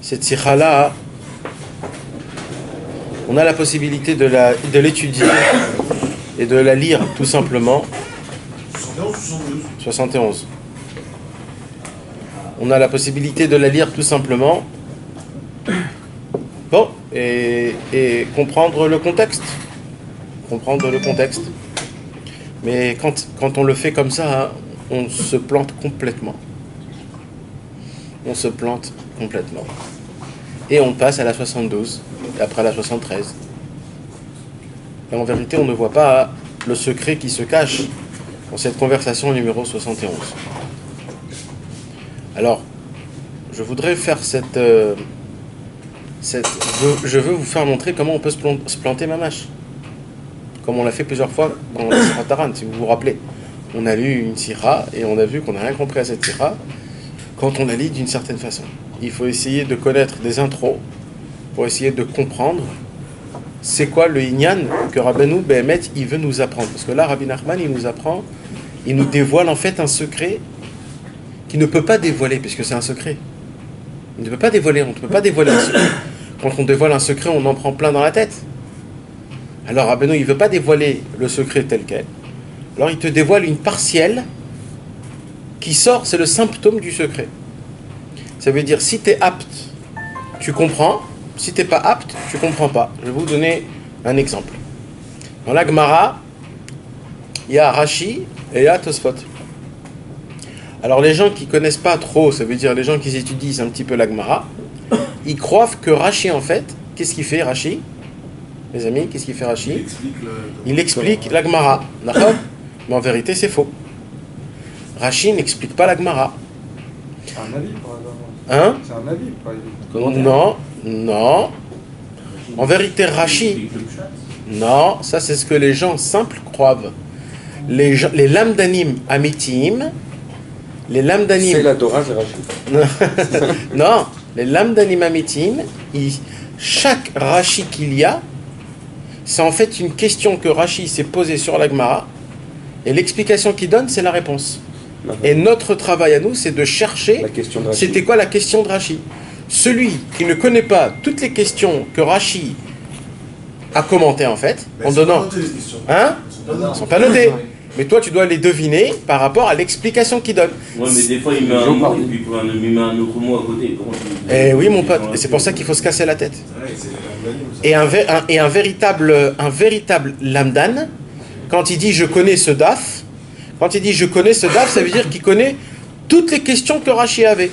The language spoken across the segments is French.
cette sikha-là, on a la possibilité de l'étudier et de la lire tout simplement. 71. On a la possibilité de la lire tout simplement. Bon, et comprendre le contexte. Comprendre le contexte. Mais quand on le fait comme ça, hein, on se plante complètement. On se plante complètement. Et on passe à la 72, et après la 73. Et en vérité, on ne voit pas le secret qui se cache dans cette conversation numéro 71. Alors, je voudrais faire je veux vous faire montrer comment on peut se planter mamash. Comme on l'a fait plusieurs fois dans la Sira Taran, si vous vous rappelez. On a lu une Sira et on a vu qu'on n'a rien compris à cette Sira quand on la lit d'une certaine façon. Il faut essayer de connaître des intros pour essayer de comprendre c'est quoi le Inyan que Rabbeinu Behemet il veut nous apprendre. Parce que là, Rabbi Nachman, il nous apprend, il nous dévoile en fait un secret qu'il ne peut pas dévoiler, puisque c'est un secret. Il ne peut pas dévoiler, on ne peut pas dévoiler un secret. Quand on dévoile un secret, on en prend plein dans la tête. Alors Rabbeinu, il ne veut pas dévoiler le secret tel quel. Alors il te dévoile une partielle qui sort, c'est le symptôme du secret. Ça veut dire, si tu es apte, tu comprends. Si tu n'es pas apte, tu ne comprends pas. Je vais vous donner un exemple. Dans la Gemara, il y a Rashi et il y a Tosfot. Alors les gens qui ne connaissent pas trop, ça veut dire les gens qui étudient un petit peu la Gemara, ils croient que Rashi, en fait, qu'est-ce qu'il fait Rashi? Les amis, qu'est-ce qu'il fait Rashi? Il explique la Gemara. D'accord? Mais en vérité, c'est faux. Rashi n'explique pas la Gemara. C'est un avis, par exemple. Hein? C'est un avis, par exemple. Non, non. En vérité, Rashi, non, ça c'est ce que les gens simples croient. Les lamdanim amitim, les lamdanim. C'est la Torah, c'est Rashi. Non, les lamdanim amitim, chaque Rashi qu'il y a, c'est en fait une question que Rashi s'est posée sur la Gemara, et l'explication qu'il donne, c'est la réponse. Et notre travail à nous, c'est de chercher c'était quoi la question de Rashi. Celui qui ne connaît pas toutes les questions que Rashi a commentées en fait, en donnant... Hein? Ils ne sont pas notés. Mais toi, tu dois les deviner par rapport à l'explication qu'il donne. Ouais, mais des fois, il met un mot et puis il met un autre mot à côté. Eh oui, mon pote. Et c'est pour ça qu'il faut se casser la tête. Et un véritable lamdan, quand il dit « je connais ce daf », quand il dit « je connais ce daf », ça veut dire qu'il connaît toutes les questions que Rashi avait.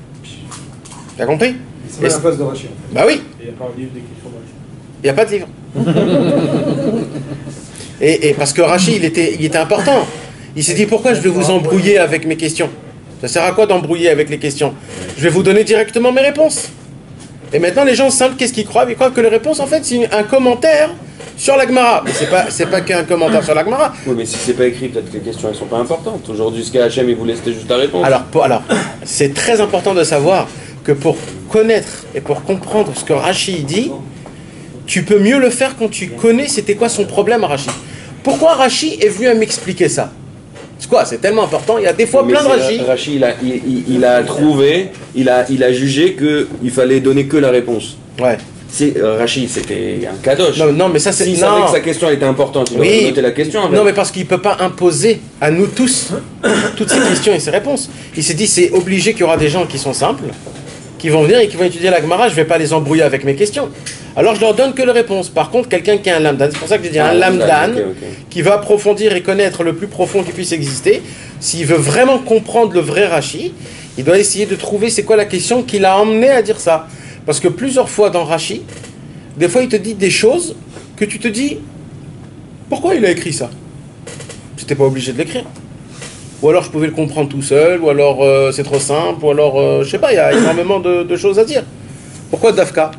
T'as compris? C'est pas la place de Rashi. Bah oui. Il n'y a pas un livre d'écrit sur Rashi. Il n'y a pas de livre. et parce que Rashi, il était important. Il s'est dit, pourquoi je vais vous embrouiller avec mes questions? Ça sert à quoi d'embrouiller avec les questions? Je vais vous donner directement mes réponses. Et maintenant, les gens simples, qu'est-ce qu'ils croient? Ils croient que les réponses, en fait, c'est un commentaire sur la Gemara. Mais c'est pas qu'un commentaire sur la Gemara. Oui, mais si c'est pas écrit, peut-être que les questions, elles sont pas importantes. Aujourd'hui, jusqu'à Hachem, il vous laisse juste la réponse. Alors, c'est très important de savoir que pour connaître et pour comprendre ce que Rashi dit, tu peux mieux le faire quand tu connais c'était quoi son problème à Rashi. Pourquoi Rashi est venu à m'expliquer ça? C'est quoi? C'est tellement important. Il y a des fois plein de Rashi. Rashi, il a trouvé, il a jugé qu'il fallait donner que la réponse. Ouais. Rashi, c'était un kadosh. Non, mais ça c'est... S'il savait que sa question elle était importante, il aurait noté la question. Non, mais parce qu'il ne peut pas imposer à nous tous toutes ces questions et ces réponses. Il s'est dit, c'est obligé qu'il y aura des gens qui sont simples, qui vont venir et qui vont étudier la Gemara, je ne vais pas les embrouiller avec mes questions. Alors je leur donne que les réponses. Par contre, quelqu'un qui a un lamdan, c'est pour ça que je dis un lamdan, qui va approfondir et connaître le plus profond qui puisse exister, s'il veut vraiment comprendre le vrai Rashi, il doit essayer de trouver c'est quoi la question qui l'a emmené à dire ça. Parce que plusieurs fois dans Rashi, des fois il te dit des choses que tu te dis, pourquoi il a écrit ça? J'étais pas obligé de l'écrire. Ou alors je pouvais le comprendre tout seul, ou alors c'est trop simple, ou alors, je sais pas, il y a énormément de choses à dire. Pourquoi Dafka?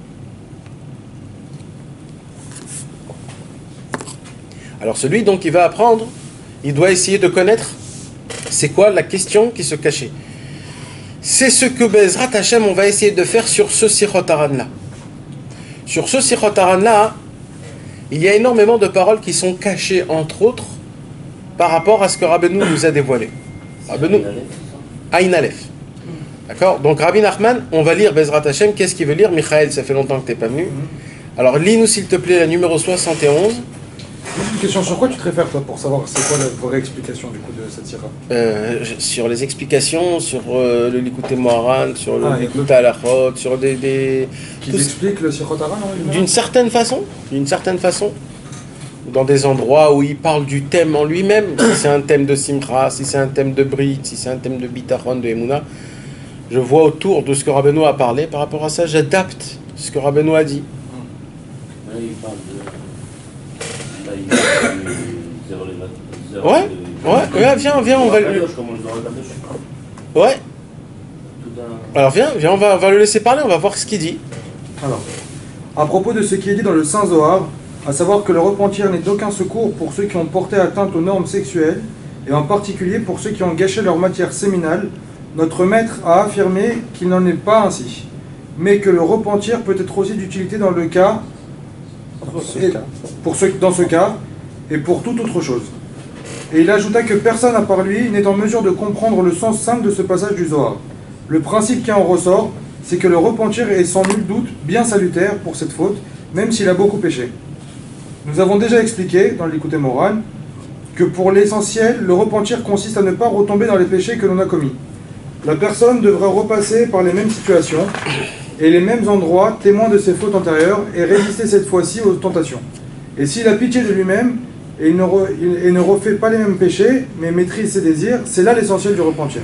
Alors celui donc qui va apprendre, il doit essayer de connaître c'est quoi la question qui se cachait. C'est ce que Bezrat Hashem on va essayer de faire sur ce Sichot Haran là. Sur ce Sichot Haran là, il y a énormément de paroles qui sont cachées, entre autres, par rapport à ce que Rabbeinu nous a dévoilé. Rabbeinu, Aïn Aleph. D'accord? Donc Rabbi Nachman, on va lire Bezrat Hashem. Qu'est-ce qu'il veut lire? Michael, ça fait longtemps que tu n'es pas venu. Alors lis-nous s'il te plaît la numéro 71. Une question, sur quoi tu te réfères toi pour savoir c'est quoi la vraie explication du coup de cette sira? Sur les explications, sur le Likutei Moharan, sur le Ah, Likutei Halachot, sur des Qui tout- explique le Sirot Haran d'une certaine façon, dans des endroits où il parle du thème en lui-même, si c'est un thème de Simcha, si c'est un thème de Brit, si c'est un thème de Bitachon, de Emouna, je vois autour de ce que Rabbeinu a parlé, par rapport à ça, j'adapte ce que Rabbeinu a dit. Là, il parle de. Là, il parle de zéro les zéro Ouais, de- ouais, viens, on va le... Comme on le Zohar Kadosh. Ouais, Tout un- alors viens, on va le laisser parler, on va voir ce qu'il dit. Alors, à propos de ce qui est dit dans le Saint Zohar, à savoir que le repentir n'est d'aucun secours pour ceux qui ont porté atteinte aux normes sexuelles, et en particulier pour ceux qui ont gâché leur matière séminale, notre maître a affirmé qu'il n'en est pas ainsi, mais que le repentir peut être aussi d'utilité dans le cas, dans ce cas, et pour toute autre chose. Et il ajouta que personne à part lui n'est en mesure de comprendre le sens simple de ce passage du Zohar. Le principe qui en ressort, c'est que le repentir est sans nul doute bien salutaire pour cette faute, même s'il a beaucoup péché. Nous avons déjà expliqué, dans l'Likutei Moharan, que pour l'essentiel, le repentir consiste à ne pas retomber dans les péchés que l'on a commis. La personne devrait repasser par les mêmes situations et les mêmes endroits témoins de ses fautes antérieures et résister cette fois-ci aux tentations. Et s'il a pitié de lui-même et il ne refait pas les mêmes péchés, mais maîtrise ses désirs, c'est là l'essentiel du repentir.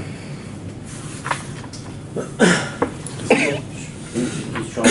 Question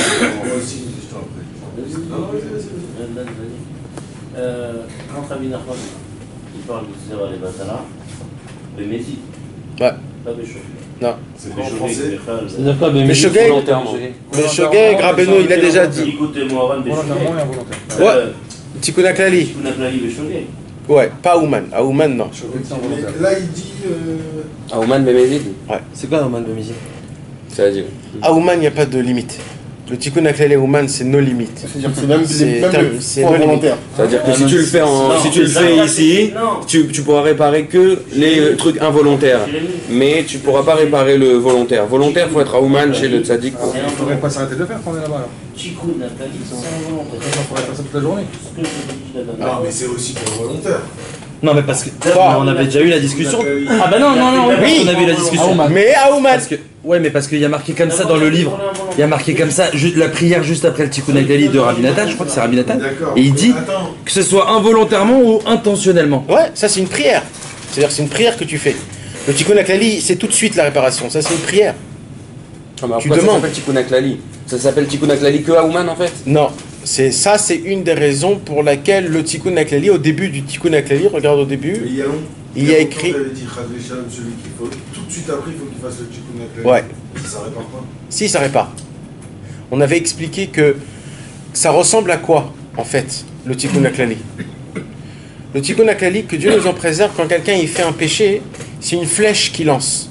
quand Rabbi Nachman, il parle de Zéra les Batala, le Messi. Ouais. Pas Béchogé. Non. C'est pas en français. C'est-à-dire quoi, mais Shogeg, volontairement. Mais Shogeg, Rabbeinu, il a déjà dit. Écoutez Moharan Volontairement et Béchogé. involontaire. Ouais. Tikkun HaKlali. Kunaklali Béchogé. Ouais, pas Ouman. À Ouman, non. Mais là, il dit. Aouman Bemezid, C'est quoi Norman Bemizid? c'est-à-dire. À Ouman, il n'y a pas de limite. Le Tikkun HaKlali Ouman, c'est nos limites. C'est-à-dire que c'est même C'est les c'est points nos volontaires. C'est-à-dire que Ah, si non, tu le fais, non, si tu le ça, fais ça, ici, non. tu pourras réparer que les trucs involontaires. Mais tu pourras pas réparer le volontaire. Volontaire, faut être à Ouman chez le tzaddik. On ne devrait pas s'arrêter de le faire quand on est là-bas alors. Tikkun HaKlali, c'est involontaire. On pourrait faire ça toute la journée. Ce que je te dis là-dedans. Non, mais c'est aussi pour volontaire. Non, mais parce que Quoi on avait déjà eu la discussion. Ah bah non, Oui. on avait eu la discussion. Mais à Ouman. Parce que, ouais, mais parce qu'il y a marqué comme ça dans le livre. Il y a marqué comme ça, la prière juste après le Tikkun HaKlali de Rabbi Nathan, je crois que c'est Rabbi Nathan. D'accord. Et il dit Attends. que ce soit involontairement ou intentionnellement. Ouais, ça c'est une prière. C'est-à-dire c'est une prière que tu fais. Le Tikkun HaKlali, c'est tout de suite la réparation. Ça c'est une prière. Ah, mais Tu pourquoi demandes. ça s'appelle Tikkun HaKlali? Ça s'appelle Tikkun HaKlali que à Ouman en fait? Non, c'est une des raisons pour laquelle le Tikkun HaKlali, au début du Tikkun HaKlali, regarde au Mais début, il y a longtemps. il y a écrit. Il avait dit Chad Veshalom, celui qu'il faut. Tout de suite après, il faut qu'il fasse le Tikkun HaKlali. Ouais. Ça répare pas. Si, ça répare. On avait expliqué que ça ressemble à quoi, en fait, le Tikkun HaKlali? Le Tikkun HaKlali, que Dieu nous en préserve, quand quelqu'un il fait un péché, c'est une flèche qui lance.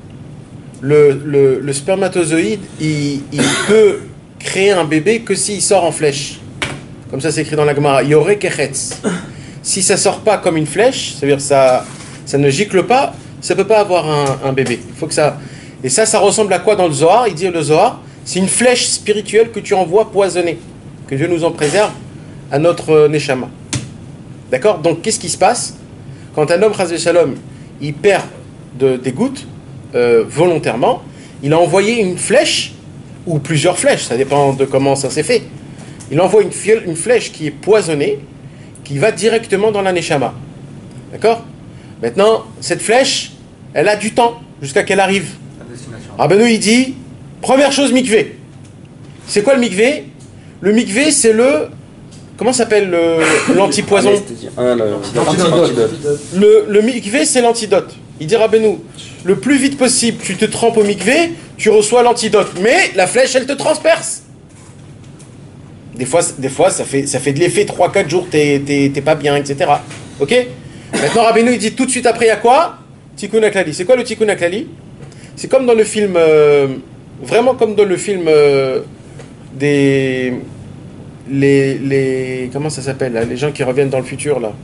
Le spermatozoïde, il peut créer un bébé que s'il sort en flèche. Comme ça, c'est écrit dans la Gemara. Yoreh kechetz. Si ça sort pas comme une flèche, c'est-à-dire ça ne gicle pas, ça peut pas avoir un bébé. Il faut que ça... Et ça ressemble à quoi dans le Zohar? Il dit le Zohar, c'est une flèche spirituelle que tu envoies poisonnée. Que Dieu nous en préserve à notre Neshama. D'accord? Donc, qu'est-ce qui se passe? Quand un homme, Chas Shalom, il perd des gouttes, volontairement, il a envoyé une flèche, ou plusieurs flèches, ça dépend de comment ça s'est fait. Il envoie une flèche qui est poisonnée, qui va directement dans la Neshama. D'accord? Maintenant, cette flèche, elle a du temps, jusqu'à qu'elle arrive. Rabbeinu, il dit, première chose, mikvé. C'est quoi le mikvé? Le mikvé, c'est le... Comment s'appelle l'antipoison? Anesthésie. L'antidote. Le mikvé, c'est l'antidote. Il dit Rabbeinu, le plus vite possible, tu te trempes au mikvé, tu reçois l'antidote. Mais la flèche, elle te transperce. Des fois ça fait de l'effet 3-4 jours, t'es pas bien, etc. Ok? Maintenant, Rabbeinu, il dit tout de suite après, il y a quoi? Tikkun HaKlali. C'est quoi le Tikkun HaKlali? C'est comme dans le film, vraiment comme dans le film comment ça s'appelle là, les gens qui reviennent dans le futur là.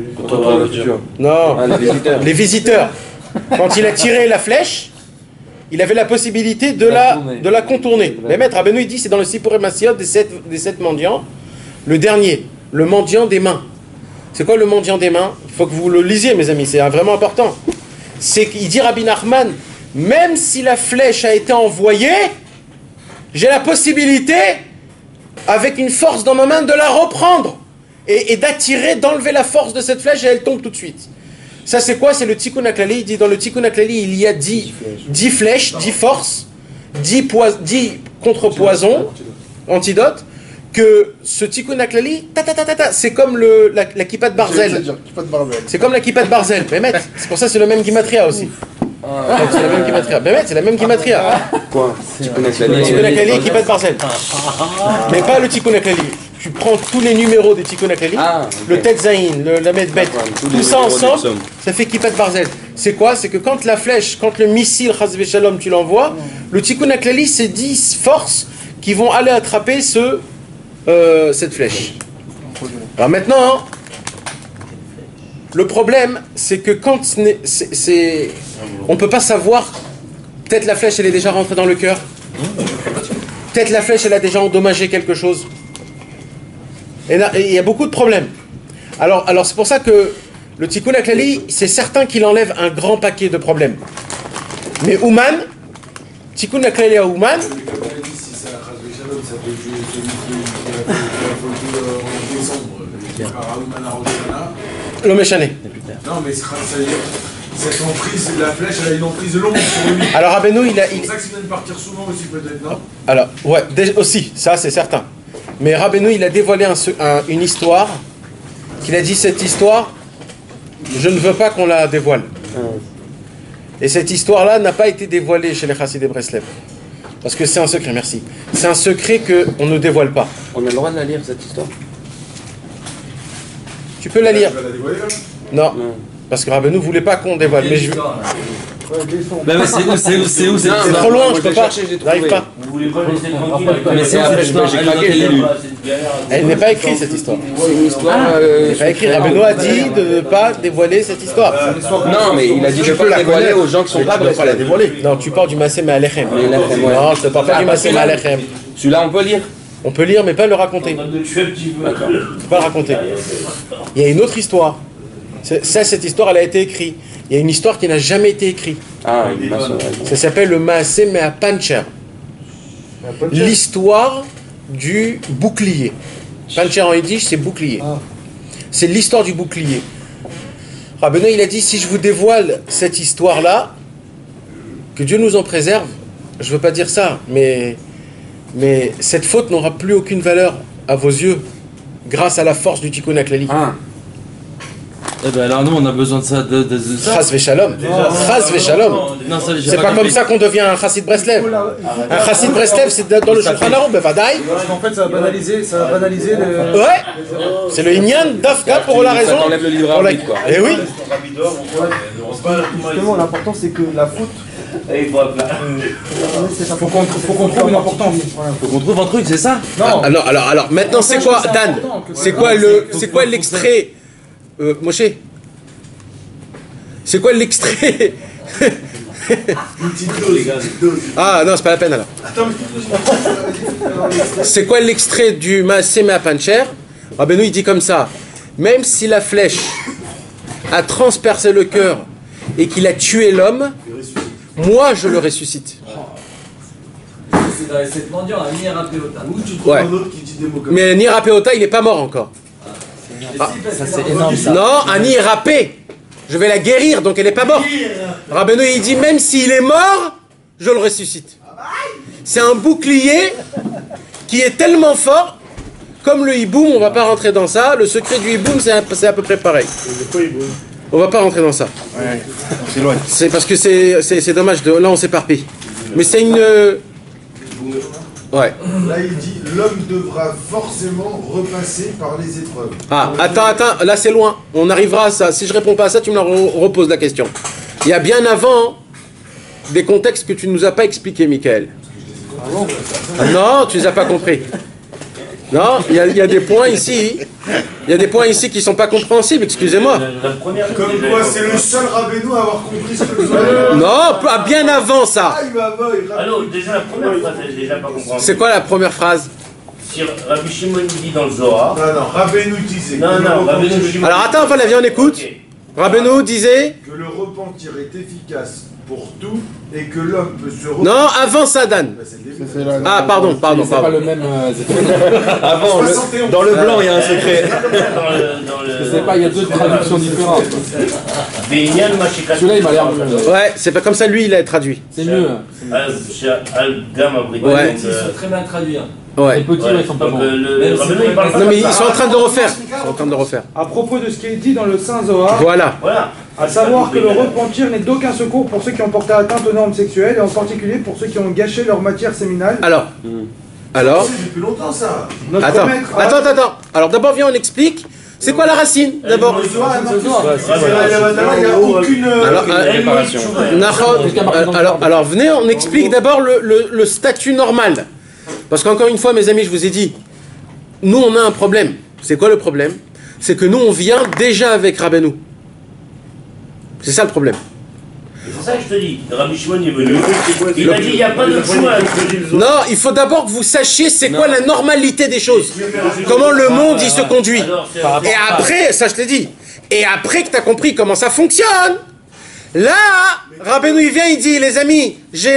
Non, Ah, les visiteurs. les visiteurs. Quand il a tiré la flèche, il avait la possibilité de la contourner. Mais maître Rabbeinu, il dit, c'est dans le Sipur Masiot des sept mendiants, le dernier, le mendiant des mains. C'est quoi le mendiant des mains? Il faut que vous le lisiez, mes amis, c'est vraiment important. C'est qu'il dit Rabbi Nachman, même si la flèche a été envoyée, j'ai la possibilité, avec une force dans ma main, de la reprendre et d'attirer, d'enlever la force de cette flèche et elle tombe tout de suite. Ça c'est quoi? C'est le Tikkun HaKlali. Il dit dans le Tikkun HaKlali, il y a 10 flèches, 10 forces, 10 contre-poisons, antidotes, que ce Tikkun HaKlali, c'est comme la kippa de Barzel. C'est comme la kippa de Barzel. C'est pour ça que c'est le même Gimatria aussi. C'est la même Gimatria. C'est la même Gimatria. Quoi? Tikkun HaKlali et kippa de Barzel. Mais pas le Tikkun HaKlali. Tu prends tous les numéros des Tikkun HaKlali, le Tet Zayin, le Lamed Bet, tout ça ensemble, ça fait Kippat Barzel. C'est quoi? C'est que quand la flèche, quand le missile Chas V'Shalom, tu l'envoies, le Tikkun HaKlali, c'est 10 forces qui vont aller attraper cette flèche. Alors maintenant, le problème, c'est que quand on ne peut pas savoir, peut-être la flèche, elle est déjà rentrée dans le cœur, peut-être la flèche, elle a déjà endommagé quelque chose. Et il y a beaucoup de problèmes. Alors c'est pour ça que le Tikkun HaKlali, c'est certain qu'il enlève un grand paquet de problèmes. Mais Ouman, Tikkun HaKlali à Ouman, Si c'est la Chas V'Shalom, ça peut jouer celui qui a fait en décembre, qui part à Ouman à Rodéana. le Méchané. Non, mais ça veut dire cette emprise, la flèche, elle a une emprise longue sur lui. Alors Rabbeinu, C'est pour ça que c'est bien de partir souvent aussi, peut-être, non? Alors, ouais, aussi, ça c'est certain. Mais Rabbeinu, il a dévoilé une histoire, qu'il a dit, cette histoire, je ne veux pas qu'on la dévoile. Et cette histoire-là n'a pas été dévoilée chez les Chassidés Breslev. Parce que c'est un secret, merci. C'est un secret qu'on ne dévoile pas. On a le droit de la lire, cette histoire? Tu peux la lire. Tu vas la dévoiler, là? Non, parce que Rabbeinu ne voulait pas qu'on dévoile. Mais Bah mais c'est où c'est trop loin, je peux pas, j'arrive pas. Vous voulez pas laisser tranquille? Mais c'est après, j'ai craqué, j'ai lu. Elle n'est pas écrite, cette histoire. C'est une histoire. Elle n'est pas écrite. Rabbeinu a dit de ne pas dévoiler cette histoire. Non, mais il a dit de pas la dévoiler aux gens qui sont pas Tu ne peux pas la dévoiler. Non, tu parles du Massé Me'alechem. Non, je ne te parle pas du Massé Me'alechem. Celui-là, on peut lire. On peut lire, mais pas le raconter. On va te tuer un petit peu. D'accord. On ne peut pas le raconter. Il y a une autre histoire. Cette histoire, elle a été écrite. Il y a une histoire qui n'a jamais été écrite. Ah, il m'a sauvé. Ça s'appelle le Maaseh Me'apancher. L'histoire du bouclier. Pancher en yiddish, c'est bouclier. C'est l'histoire du bouclier. Rabbeinu, il a dit, si je vous dévoile cette histoire-là, que Dieu nous en préserve, je ne veux pas dire ça, mais cette faute n'aura plus aucune valeur à vos yeux, grâce à la force du Tikkun HaKlali. Eh ben alors nous on a besoin de ça, de ça. Chas V'Shalom. Chas V'Shalom. Non, ça, j'ai C'est pas comme compris. ça qu'on devient un chassid Breslev. Un chassid Breslev, c'est dans le Shulchan Aruch, bevadaï. Parce qu'en fait, ça va banaliser le... Ouais. C'est le Inyan d'Afka pour la raison. Ça t'enlève le libre pour la- arbitre, quoi. Eh oui. Justement, l'important, c'est que la faute, Et il faut appeler. faut qu'on trouve une importance. Voilà. Faut qu'on trouve un truc, c'est ça? Non, Alors, maintenant, c'est quoi, c'est Dan? important que- C'est quoi l'extrait Moshe? C'est quoi l'extrait? Une petite dose. Ah non, c'est pas la peine alors. Attends, mais C'est quoi l'extrait du Maaseh Me'apancher? Rabbeinu il dit comme ça. Même si la flèche a transpercé le cœur et qu'il a tué l'homme, moi je le ressuscite. C'est dans les 7 mendiants, à Nierapéota. où tu trouves Ouais. un autre qui dit des mots comme Mais Nirapeota, il est pas mort encore. Ça, c'est énorme, ça. Non, Ani est râpé. Je vais la guérir, donc elle n'est pas morte. Rabbeinu, il dit, même s'il est mort, je le ressuscite. C'est un bouclier qui est tellement fort, comme le hiboum, on va pas rentrer dans ça. Le secret du hiboum, c'est à peu près pareil. On va pas rentrer dans ça. c'est loin. C'est parce que c'est dommage, là on s'éparpille. Mais c'est une... Ouais. Là, il dit l'homme devra forcément repasser par les épreuves. Ah, attends, là c'est loin. On arrivera à ça. Si je réponds pas à ça, tu me reposes la question. Il y a bien avant des contextes que tu ne nous as pas expliqués, Michael. Ah non, tu les as pas compris. Non, il y a des points ici. Il y a des points ici qui sont pas compréhensibles, excusez-moi. Comme quoi, c'est le seul Rabbeinu à avoir compris ce que le Zohar. Non, bien avant ça. Alors, déjà, la première phrase, elle est déjà pas compréhensible. C'est quoi la première phrase? Si Rabbi Shimon dit dans le Zohar. Non, Rabbeinu disait. Non, Rabbi Shimon. Alors attends, voilà, viens, on écoute. Ok. Rabbeinu disait. Que le repentir est efficace pour tout et que l'homme peut se repentir. Non, avant ça, Dan. Bah, c'est le début. Ah, pardon. C'est pas le même. Avant, dans le blanc, il y a un secret. C'est pas, il y a deux traductions différentes. Celui-là, il m'a l'air mieux. Ouais, c'est pas comme ça, lui, il a traduit. C'est mieux. Ouais. Ils sont très mal traduits. Ouais. Les petits, ils sont pas bons. Non, mais ils sont en train de le refaire. Ils sont en train de le refaire. À propos de ce qui est dit dans le Saint Zohar, Voilà. à savoir que le repentir n'est d'aucun secours pour ceux qui ont porté atteinte aux normes sexuelles et en particulier pour ceux qui ont gâché leur matière séminale. Alors. C'est depuis longtemps ça. Notre Attends. maître Attends. Alors d'abord, viens, on explique. C'est quoi la racine, d'abord? Le Zohar, il n'y a aucune. Alors, venez, on explique d'abord le statut normal. Parce qu'encore une fois, mes amis, je vous ai dit, nous, on a un problème. C'est quoi le problème? C'est que nous, on vient déjà avec Rabbeinu. C'est ça le problème. C'est pour ça que je te dis, Rabbi Shimon est venu, il a dit il n'y a pas de choix. Non, il faut d'abord que vous sachiez c'est quoi la normalité des choses. Comment le monde, il se conduit. Et après, ça je te dis, et après que tu as compris comment ça fonctionne, là, Rabbeinu il vient, il dit, les amis, j'ai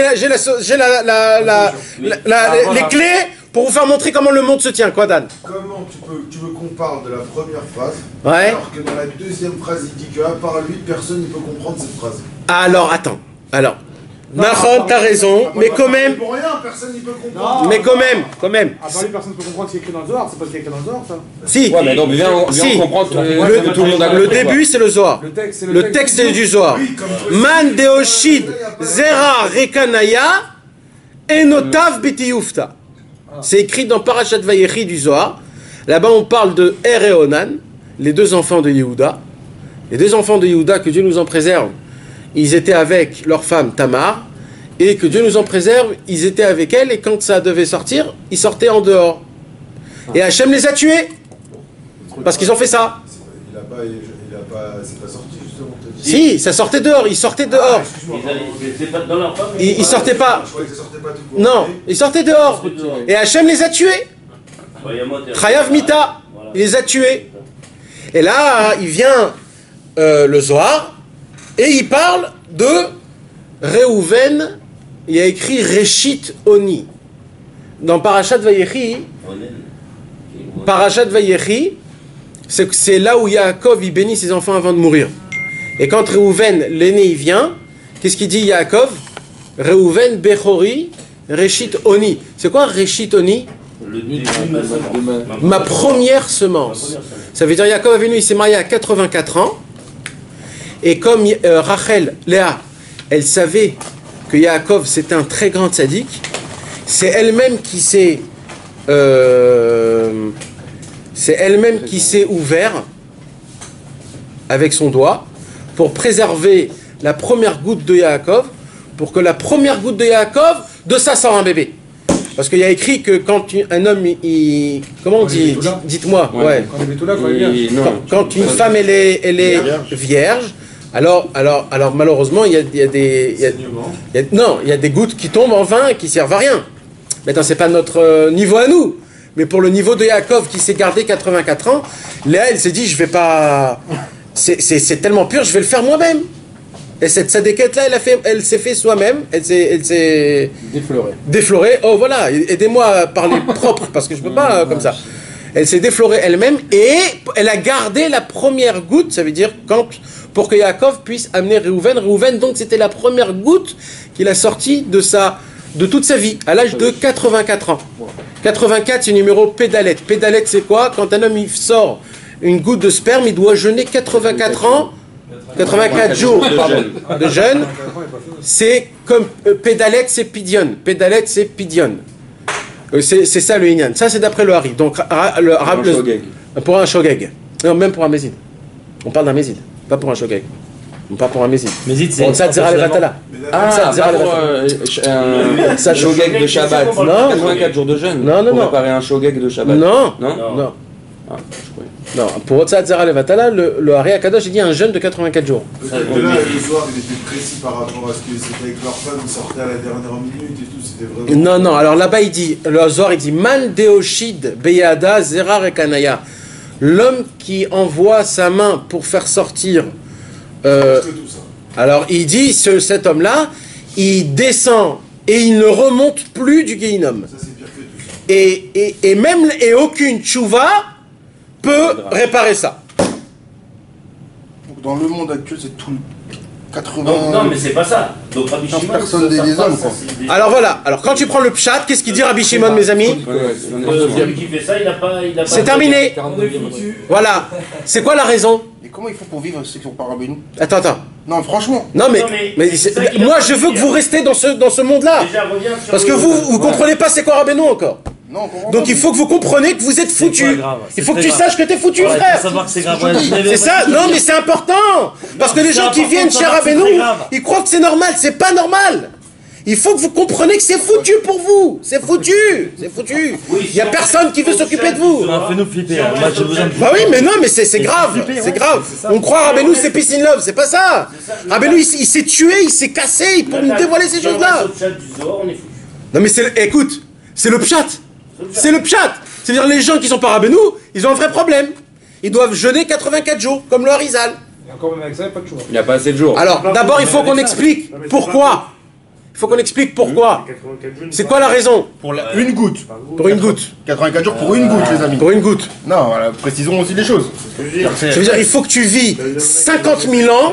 les clés pour vous faire montrer comment le monde se tient. Quoi, Dan? Comment tu veux qu'on parle de la première phrase, Ouais. alors que dans la deuxième phrase, il dit qu'à part lui, personne ne peut comprendre cette phrase. Alors, attends. Alors, Nahon, t'as raison, mais quand même... Pour rien, personne ne peut comprendre. Non. Mais quand même. À part lui, personne ne peut comprendre ce qui est écrit dans le Zohar, c'est pas ce qui est écrit dans le Zohar, ça. Si. Ouais, mais non, mais viens Si. comprendre que Le, tout le monde a le compris, quoi. début, c'est le Zohar. Le texte, c'est du Zohar. Man deoshid zera rekanaya enotav betiyufta. C'est écrit dans Parashat Vayechi du Zohar. Là-bas, on parle de Er et Onan, les deux enfants de Yehuda. Les deux enfants de Yehuda, que Dieu nous en préserve, ils étaient avec leur femme Tamar. Et que Dieu nous en préserve, ils étaient avec elle. Et quand ça devait sortir, ils sortaient en dehors. Et Hachem les a tués. Parce qu'ils ont fait ça. C'est pas sorti justement. Si, ça sortait dehors, ils sortaient dehors. Ils sortaient pas. Je croyais que ça sortait pas tout court. Non, ils sortaient dehors. Et Hachem les a tués. Chayav Mita, il les a tués. Et là, il vient le Zohar et il parle de Réhouven. Il y a écrit Réchit Oni. Dans Parashat Vayechi, c'est là où Yaakov il bénit ses enfants avant de mourir. Et quand Réhouven, l'aîné, il vient, qu'est-ce qu'il dit Yaakov? Réhouven Bechori Réchit Oni. C'est quoi Réchit Oni? Ma première semence. Ça veut dire Yaakov Avinu, il s'est marié à 84 ans. Et comme Rachel, Léa, elle savait que Yaakov c'était un très grand tzaddik, c'est elle-même qui s'est ouvert avec son doigt pour préserver la première goutte de Yaakov, pour que la première goutte de Yaakov, de ça sort un bébé. Parce qu'il y a écrit que quand un homme, comment on dit? Dites-moi. Ouais. Quand une femme elle est vierge, alors malheureusement il y a des gouttes qui tombent en vin et qui servent à rien. Maintenant c'est pas notre niveau à nous, mais pour le niveau de Yaakov qui s'est gardé 84 ans, Léa elle s'est dit je vais pas, c'est tellement pur, je vais le faire moi-même. Et cette sadéquette là elle s'est fait soi-même, elle s'est déflorée. Oh voilà, aidez-moi à parler propre parce que je peux pas comme ça. Elle s'est déflorée elle-même et elle a gardé la première goutte, ça veut dire pour que Yaakov puisse amener Réhouven. Réhouven, donc, c'était la première goutte qu'il a sortie de toute sa vie, à l'âge de 84 ans. 84, c'est le numéro Pédalet. Pédalet, c'est quoi? Quand un homme il sort une goutte de sperme, il doit jeûner 84 ans, 84 jours de jeûne. C'est comme Pédalet, c'est Pidion. Pédalet, c'est Pidion. C'est ça le Inyan. Ça, c'est d'après le Hari. Donc, pour un Shogeg. Non, même pour un Mézid. On parle d'un Mézid, pas pour un Shogeg. pas pour un Mézid. Mézid, c'est. Pour Tzad Zera Levatala. Ah, pas pour un shogeg de Shabbat. Non. 84 jours de jeûne. Non, non, pour non. réparer un shogeg de Shabbat. Non. Non. Non. Ah, je croyais. Non, pour Tzad Zera Levatala, le Hari Akadosh, il dit un jeûne de 84 jours. Peut-être que là, le soir, il était précis par rapport à ce que c'était avec leur femme, ils sortaient à la dernière minute et tout, c'était vraiment... Non, non, alors là-bas, il dit, le Zohar, il dit Man Deoshid Beyada Zera Rekanaya. L'homme qui envoie sa main pour faire sortir. Parce que tout ça. Alors, il dit, cet homme-là, il descend et il ne remonte plus du Gehinnom. Ça, c'est pire que tout ça. Et même, et aucune tchouva peut réparer ça. Donc, dans le monde actuel, c'est tout 80... Non, mais c'est pas ça. Donc Rabbi Shimon, personne des hommes, quoi. Alors voilà, alors quand tu prends le pshat, qu'est-ce qu'il dit Rabbi Shimon, mes amis? Celui qui fait ça, il n'a pas... C'est terminé. Voilà. C'est quoi la raison? Et comment il faut pour vivre ceux qui sont pas rabbinou? Attends. Non, franchement. Non mais, Non, mais c'est ça qu'il a moi pas je veux dit, que vous hein. restez dans ce monde-là. Déjà, reviens sur Parce que le- vous comprenez pas c'est quoi Rabbeinu encore. Non, on comprend Donc pas, il faut que vous compreniez que vous êtes C'est foutus. pas grave, Il c'est faut que très tu grave. saches que t'es foutu, Ouais, il frère. faut savoir que c'est grave. C'est ça, non mais c'est important. Parce que les gens qui important viennent de chez savoir que c'est Rabbeinu, très grave. ils croient que c'est normal, c'est pas normal. Il faut que vous compreniez que c'est foutu pour vous. C'est foutu. C'est foutu. Il y a personne qui veut s'occuper de vous. Fais-nous flipper. Hein. Moi, je vous aime. Bah oui, mais non, mais c'est grave, c'est grave. On croit Rabbeinu c'est peace in love, c'est pas ça. Rabbeinu il s'est tué, il s'est cassé pour nous dévoiler ces choses-là. Sur le chat du Zohar, on est foutu. Non mais écoute, c'est le pshat. C'est le pshat. C'est-à-dire les gens qui sont pas Rabbeinu, ils ont un vrai problème. Ils doivent jeûner 84 jours, comme le Harizal. Et encore même avec ça, il n'y a pas de choix. Il n'y a pas assez de jours. Alors, d'abord, il faut qu'on explique pourquoi. Il faut qu'on explique pourquoi. C'est quoi la raison? Une goutte. Pour une goutte. 84 jours pour une goutte, les amis. Pour une goutte. Non, voilà, précisons aussi les choses. Ça veut dire il faut que tu vis 50 000 ans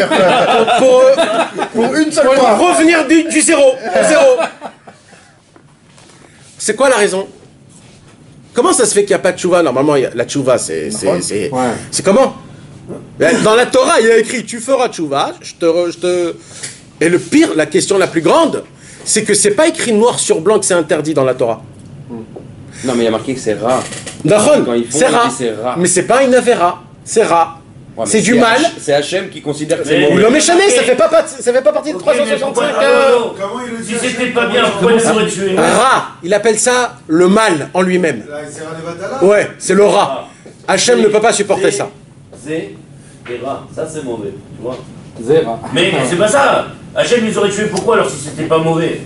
Pour une seule pour fois. revenir du zéro. Au zéro. C'est quoi la raison? Comment ça se fait qu'il n'y a pas de tchouva? Normalement, la tchouva, c'est comment? Dans la Torah, il y a écrit tu feras tchouva. Et le pire, la question la plus grande, c'est que c'est pas écrit noir sur blanc que c'est interdit dans la Torah. Non, mais il y a marqué que c'est rare. D'accord, Quand ils font, c'est ils disent rare. c'est rare. Mais c'est pas une avera, c'est rare. Ouais, mais c'est du mal. C'est Hachem qui considère que c'est Mais- Ou mauvais. l'homme échané, ça fait pas partie de Ok, mais 365. pourquoi- Comment il le dit? Si c'était pas bien, pourquoi il serait tué? Ra, il appelle ça le mal en lui-même. Là, c'est Ranevatala. Ouais, c'est le rat. Hachem ne peut pas supporter ça. Zé et Ra, ça c'est mauvais, tu vois. Zéra. Mais c'est pas ça. Hachem les aurait tués pourquoi alors si c'était pas mauvais?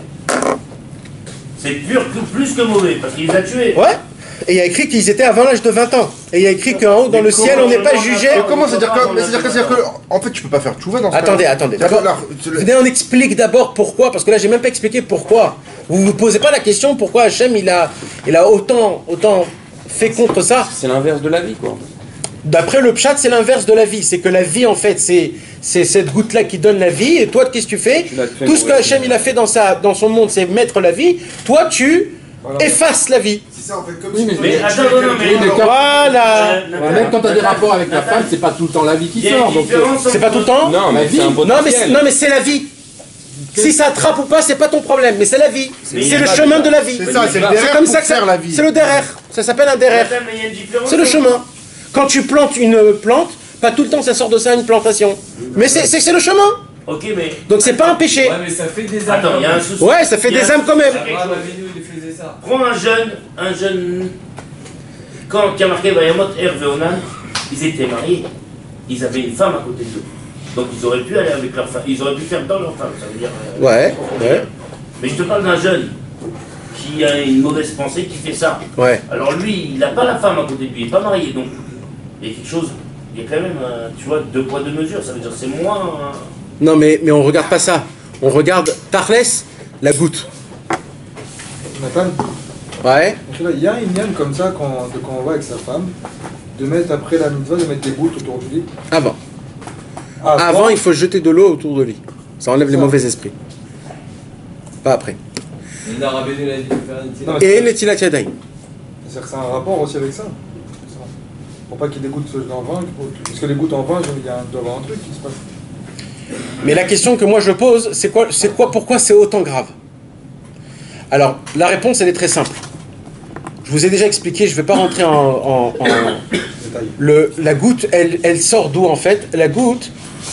C'est plus que mauvais, parce qu'il les a tués. Ouais. Et il y a écrit qu'ils étaient avant l'âge de 20 ans. Et il y a écrit qu'en haut, dans le ciel, on n'est pas jugé. Et comment c'est-à-dire que, en fait, tu peux pas faire tchouva dans ce Attendez. cas-là. D'abord, Là, venez, on explique d'abord pourquoi, parce que là, j'ai même pas expliqué pourquoi. Vous vous posez pas la question pourquoi Hachem, il a autant fait contre ça. C'est l'inverse de la vie, quoi. D'après le pshat, c'est l'inverse de la vie. C'est que la vie, en fait, c'est cette goutte-là qui donne la vie. Et toi, qu'est-ce que tu fais? Tu l'as fait Tout ce que mourir. Hachem, il a fait dans son monde, c'est mettre la vie. Toi, tu effaces la vie. C'est ça, en fait, comme Oui, si... Mais attends, non, mais... Voilà. Même quand t'as des rapports avec la femme, c'est pas tout le temps la vie qui Il y a sort. une Donc, différence C'est pas tout le temps? Non, mais c'est un potentiel. Non, mais c'est la vie. Si ça attrape ou pas, c'est pas ton problème, mais c'est la vie. C'est le chemin de la vie. c'est ça, c'est le C'est derrière comme pour ça que faire la vie. C'est le derrière. Ça s'appelle un derrière. Attends, mais il y a une différence. C'est le chemin. Quand tu plantes une plante, pas tout le temps ça sort de ça une plantation. Mais c'est le chemin. Ok, mais... Donc c'est pas un péché. Ouais, mais ça fait des âmes. Attends, il y a un souci. Ouais, ça fait Il y a des un- âmes quand même. quelque Ah, chose. Rabbeinu, il faisait ça. Prends un jeune... Qui a marqué Vayamot Hervé Onan, ils étaient mariés. Ils avaient une femme à côté d'eux. Donc ils auraient pu aller avec leur femme. Ils auraient pu faire dans leur femme, ça veut dire... Ouais. Mais je te parle d'un jeune qui a une mauvaise pensée qui fait ça. Ouais. Alors lui, il n'a pas la femme à côté de lui, il n'est pas marié, donc il y a quelque chose, il y a quand même, tu vois, 2 poids 2 mesures, ça veut dire c'est moins... Non, mais on regarde pas ça. On regarde Tarles, la goutte. Nathan, Ouais. il y a une yann comme ça quand on va avec sa femme, de mettre après la mitzvah, de mettre des gouttes autour du lit. Avant. Ah, Avant, il faut jeter de l'eau autour de lui. Ça enlève les mauvais esprits. Pas après. Il a Rabbeinu, il a dit de faire une Non, Et Netilat Yadayim. C'est-à-dire que c'est un rapport aussi avec ça. Pour pas qu'il y ait des gouttes dans le vin, parce que les gouttes en vin, il doit y avoir un truc qui se passe. Mais la question que moi je pose, c'est pourquoi c'est autant grave? Alors, la réponse, elle est très simple. Je vous ai déjà expliqué, je ne vais pas rentrer en Détail. la goutte, elle sort d'où en fait? La goutte,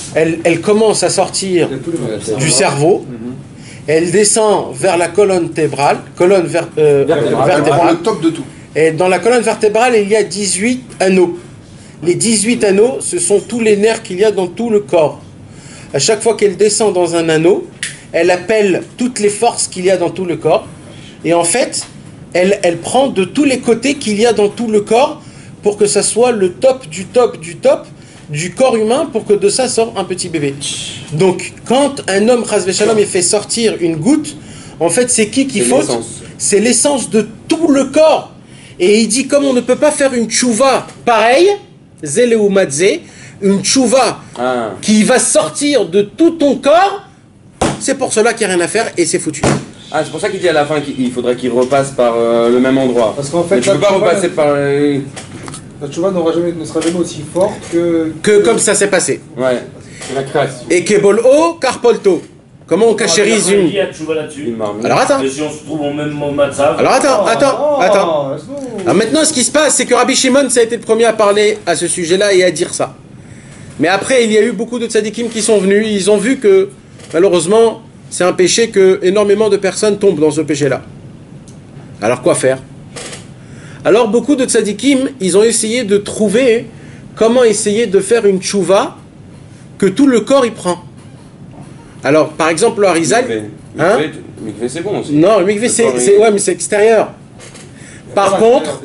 elle commence à sortir du cerveau, elle descend vers la colonne vertébrale, le top de tout. Et dans la colonne vertébrale, il y a 18 anneaux. Les 18 anneaux, ce sont tous les nerfs qu'il y a dans tout le corps. À chaque fois qu'elle descend dans un anneau, elle appelle toutes les forces qu'il y a dans tout le corps. Et en fait, elle prend de tous les côtés qu'il y a dans tout le corps pour que ça soit le top du top du top du corps humain, pour que de ça sorte un petit bébé. Donc, quand un homme, chas v'shalom, il fait sortir une goutte, en fait, c'est qui faute? C'est l'essence de tout le corps. Et il dit, comme on ne peut pas faire une tchouva pareille, zélé ou matzé, une tchouva qui va sortir de tout ton corps, c'est pour cela qu'il n'y a rien à faire et c'est foutu. Ah, c'est pour ça qu'il dit à la fin qu'il faudrait qu'il repasse par le même endroit. Parce qu'en fait, mais tu peux pas repasser par... La tchouva ne sera jamais aussi forte que comme ça s'est passé. Ouais. C'est la création. Et Kebol'o, Karpolto. Comment on cachérise une... Alors attends. Et si on se trouve au même matzav. Alors attends. Alors maintenant, ce qui se passe, c'est que Rabbi Shimon, ça a été le premier à parler à ce sujet-là et à dire ça. Mais après, il y a eu beaucoup de tzadikim qui sont venus, ils ont vu que, malheureusement, c'est un péché que énormément de personnes tombent dans ce péché-là. Alors quoi faire? Alors beaucoup de tzadikim, ils ont essayé de trouver comment essayer de faire une tchouva que tout le corps y prend. Alors, par exemple, le Harizal... Mikvé, c'est bon aussi. Non, le mikvé, ouais, mais c'est extérieur. Par contre,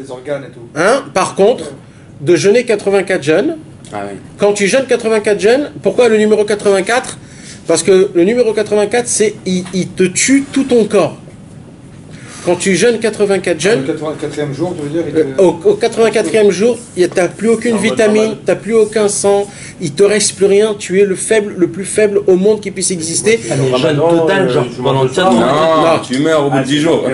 de jeûner 84 jeûnes, quand tu jeûnes 84 jeûnes, pourquoi le numéro 84? Parce que le numéro 84, c'est il te tue tout ton corps. Quand tu jeûnes 84 jeûnes, au 84e jour, tu veux dire au 84e jour, tu n'as plus aucune vitamine, tu n'as plus aucun sang, il te reste plus rien, tu es le plus faible au monde qui puisse exister. Un jeûne total, genre pendant 4 ans. Non, tu meurs au bout de 10 jours.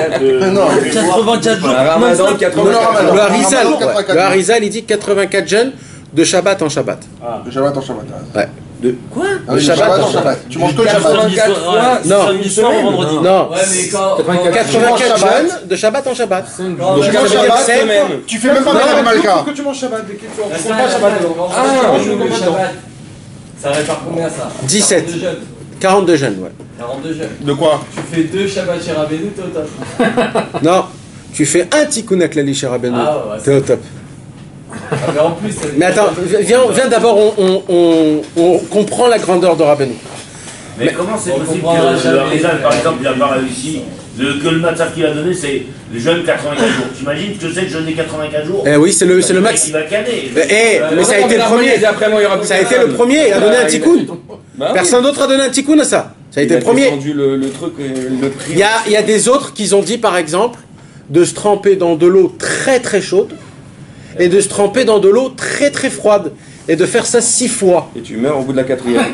84 jours. Ramadan, 84 jours. Le Harizal, il dit 84 jeûnes de Shabbat en Shabbat. De Shabbat en Shabbat. Ouais. Quoi? De Shabbat en Shabbat. Tu manges que le Shabbat. 84 fois. Non. Samedi soir, vendredi. Non. Ouais, mais quand. 84 jeûnes de Shabbat en Shabbat. Donc 84 semaines. Tu fais même pas de Malka. Pourquoi tu manges Shabbat? Tu ne pas Shabbat. Le Shabbat. Ça répare combien ça? 17. 42 jeûnes, ouais. 42 jeûnes. De quoi? Tu fais 2 Shabbat chez Rabbeinu, t'es au top. Non, tu fais un tikkun klali chez Rabbeinu. T'es au top. Mais en plus, mais attends, viens d'abord, on comprend la grandeur de Rabbeinu. Mais comment c'est possible que le Harizal, par exemple, il n'a pas réussi, que le matzav qu'il a donné, c'est le jeûne 84 jours. T'imagines ce que c'est de jeûner 84 jours? Eh oui, c'est le max. Il va canner. Mais ça a été le premier. Ça a été le premier, il a donné un tikkun. Personne d'autre a donné un tikkun à ça. Ça a été le premier. Il y a des autres qui ont dit, par exemple, de se tremper dans de l'eau très très chaude et de se tremper dans de l'eau très très froide et de faire ça 6 fois. Et tu meurs au bout de la 4e.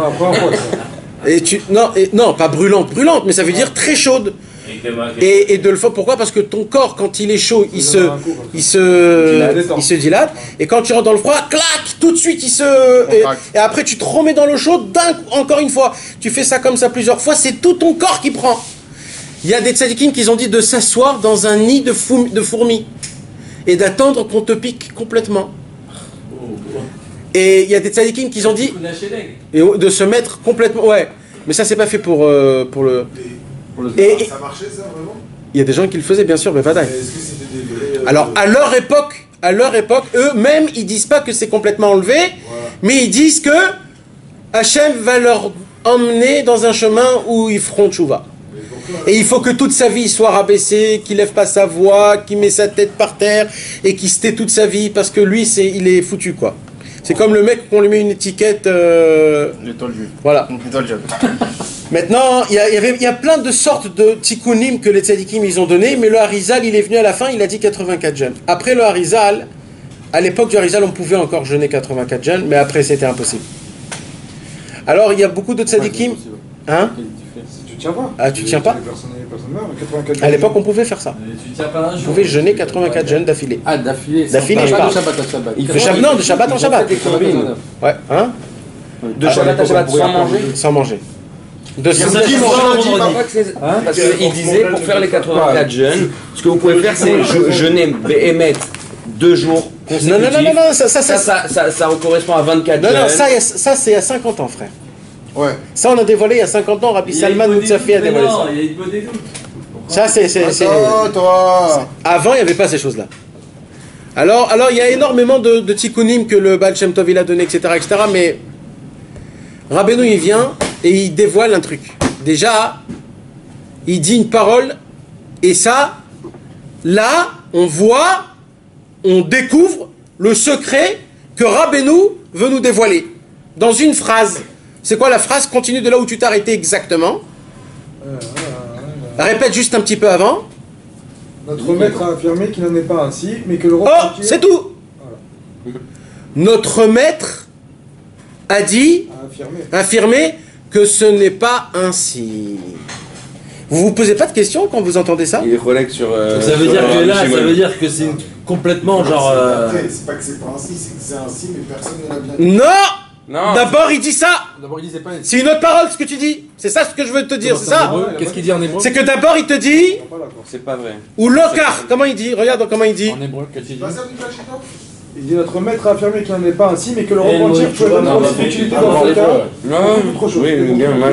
Non, pas brûlante, mais ça veut dire très chaude. Et de le faire, pourquoi? Parce que ton corps, quand il est chaud, il se dilate. Et quand tu rentres dans le froid, clac, tout de suite, et après tu te remets dans l'eau chaude, encore une fois. Tu fais ça comme ça plusieurs fois, c'est tout ton corps qui prend. Il y a des tzadikim qui ont dit de s'asseoir dans un nid de fourmis et d'attendre qu'on te pique complètement. Et il y a des tzadikim qui ont dit de se mettre complètement... Ouais, mais ça c'est pas fait pour le... Ça marchait ça vraiment? Il y a des gens qui le faisaient bien sûr, mais pas Est-ce que c'était des vrais... Alors à leur époque, eux-mêmes ils disent pas que c'est complètement enlevé, mais ils disent que Hachem va leur emmener dans un chemin où ils feront tchouva. Et il faut que toute sa vie soit rabaissée, qu'il lève pas sa voix, qu'il met sa tête par terre et qu'il se tait toute sa vie parce que lui il est foutu quoi. C'est comme le mec qu'on lui met une étiquette. Voilà. Maintenant, il y a plein de sortes de tikkunim que les tzadikim ils ont donné, mais le Harizal il est venu à la fin, il a dit 84 jeûnes. Après le Harizal, à l'époque du Harizal on pouvait encore jeûner 84 jeûnes, mais après c'était impossible. Alors il y a beaucoup de tzadikim. Hein? Tu tiens pas. Ah, tu tiens pas? À l'époque, on pouvait faire ça. On pouvait jeûner 84 jeûnes d'affilée. Ah, d'affilée. D'affilée, je parle. De Shabbat à Shabbat. Non, de Shabbat en Shabbat. Ouais, hein? De Shabbat à Shabbat sans manger? Sans manger. Parce qu'il disait pour faire les 84 jeûnes, ce que vous pouvez faire c'est jeûner Béhémet 2 jours consécutifs. Non, Ça correspond à 24 non, jeûnes. non, ça c'est il y a 50 ans, frère. Ouais. Ça, on a dévoilé il y a 50 ans, Rabbi Salman Moutsafi a dévoilé ça. Il y a une bonne écoute. Ça, c'est... Attends, toi. Avant, il n'y avait pas ces choses-là. Alors, il y a énormément de tikkunim que le Baal Shem Tov il a donné, etc., mais Rabbeinu, il vient et il dévoile un truc. Déjà, il dit une parole, et ça, là, on voit, on découvre le secret que Rabbeinu veut nous dévoiler. Dans une phrase. C'est quoi la phrase? Continue de là où tu t'es arrêté exactement. Répète juste un petit peu avant. Notre maître a affirmé qu'il n'en est pas ainsi, mais que le Oh, repentir... c'est tout. Notre maître a dit, affirmé que ce n'est pas ainsi. Vous vous posez pas de questions quand vous entendez ça? Il est collègue sur. Ça veut dire que là, ça veut dire que c'est complètement genre. C'est pas que c'est pas ainsi, c'est que c'est ainsi, mais personne ne l'a bien dit. Non. Non. D'abord, il dit ça. D'abord, il disait pas. C'est une autre parole ce que tu dis. C'est ça ce que je veux te dire, c'est ça? Qu'est-ce qu'il dit en hébreu? C'est que d'abord il te dit, C'est pas vrai. ou lokar, comment il dit? Regarde comment il dit. En hébreu, qu'est-ce qu'il dit? Pas ça, Nicolas Chito? Il dit notre maître a affirmé qu'il n'en est pas ainsi, mais que le repentir peut être non, aussi mais- d'utilité ah, dans non, ce les cas. Non, Autre chose. oui, bien, man,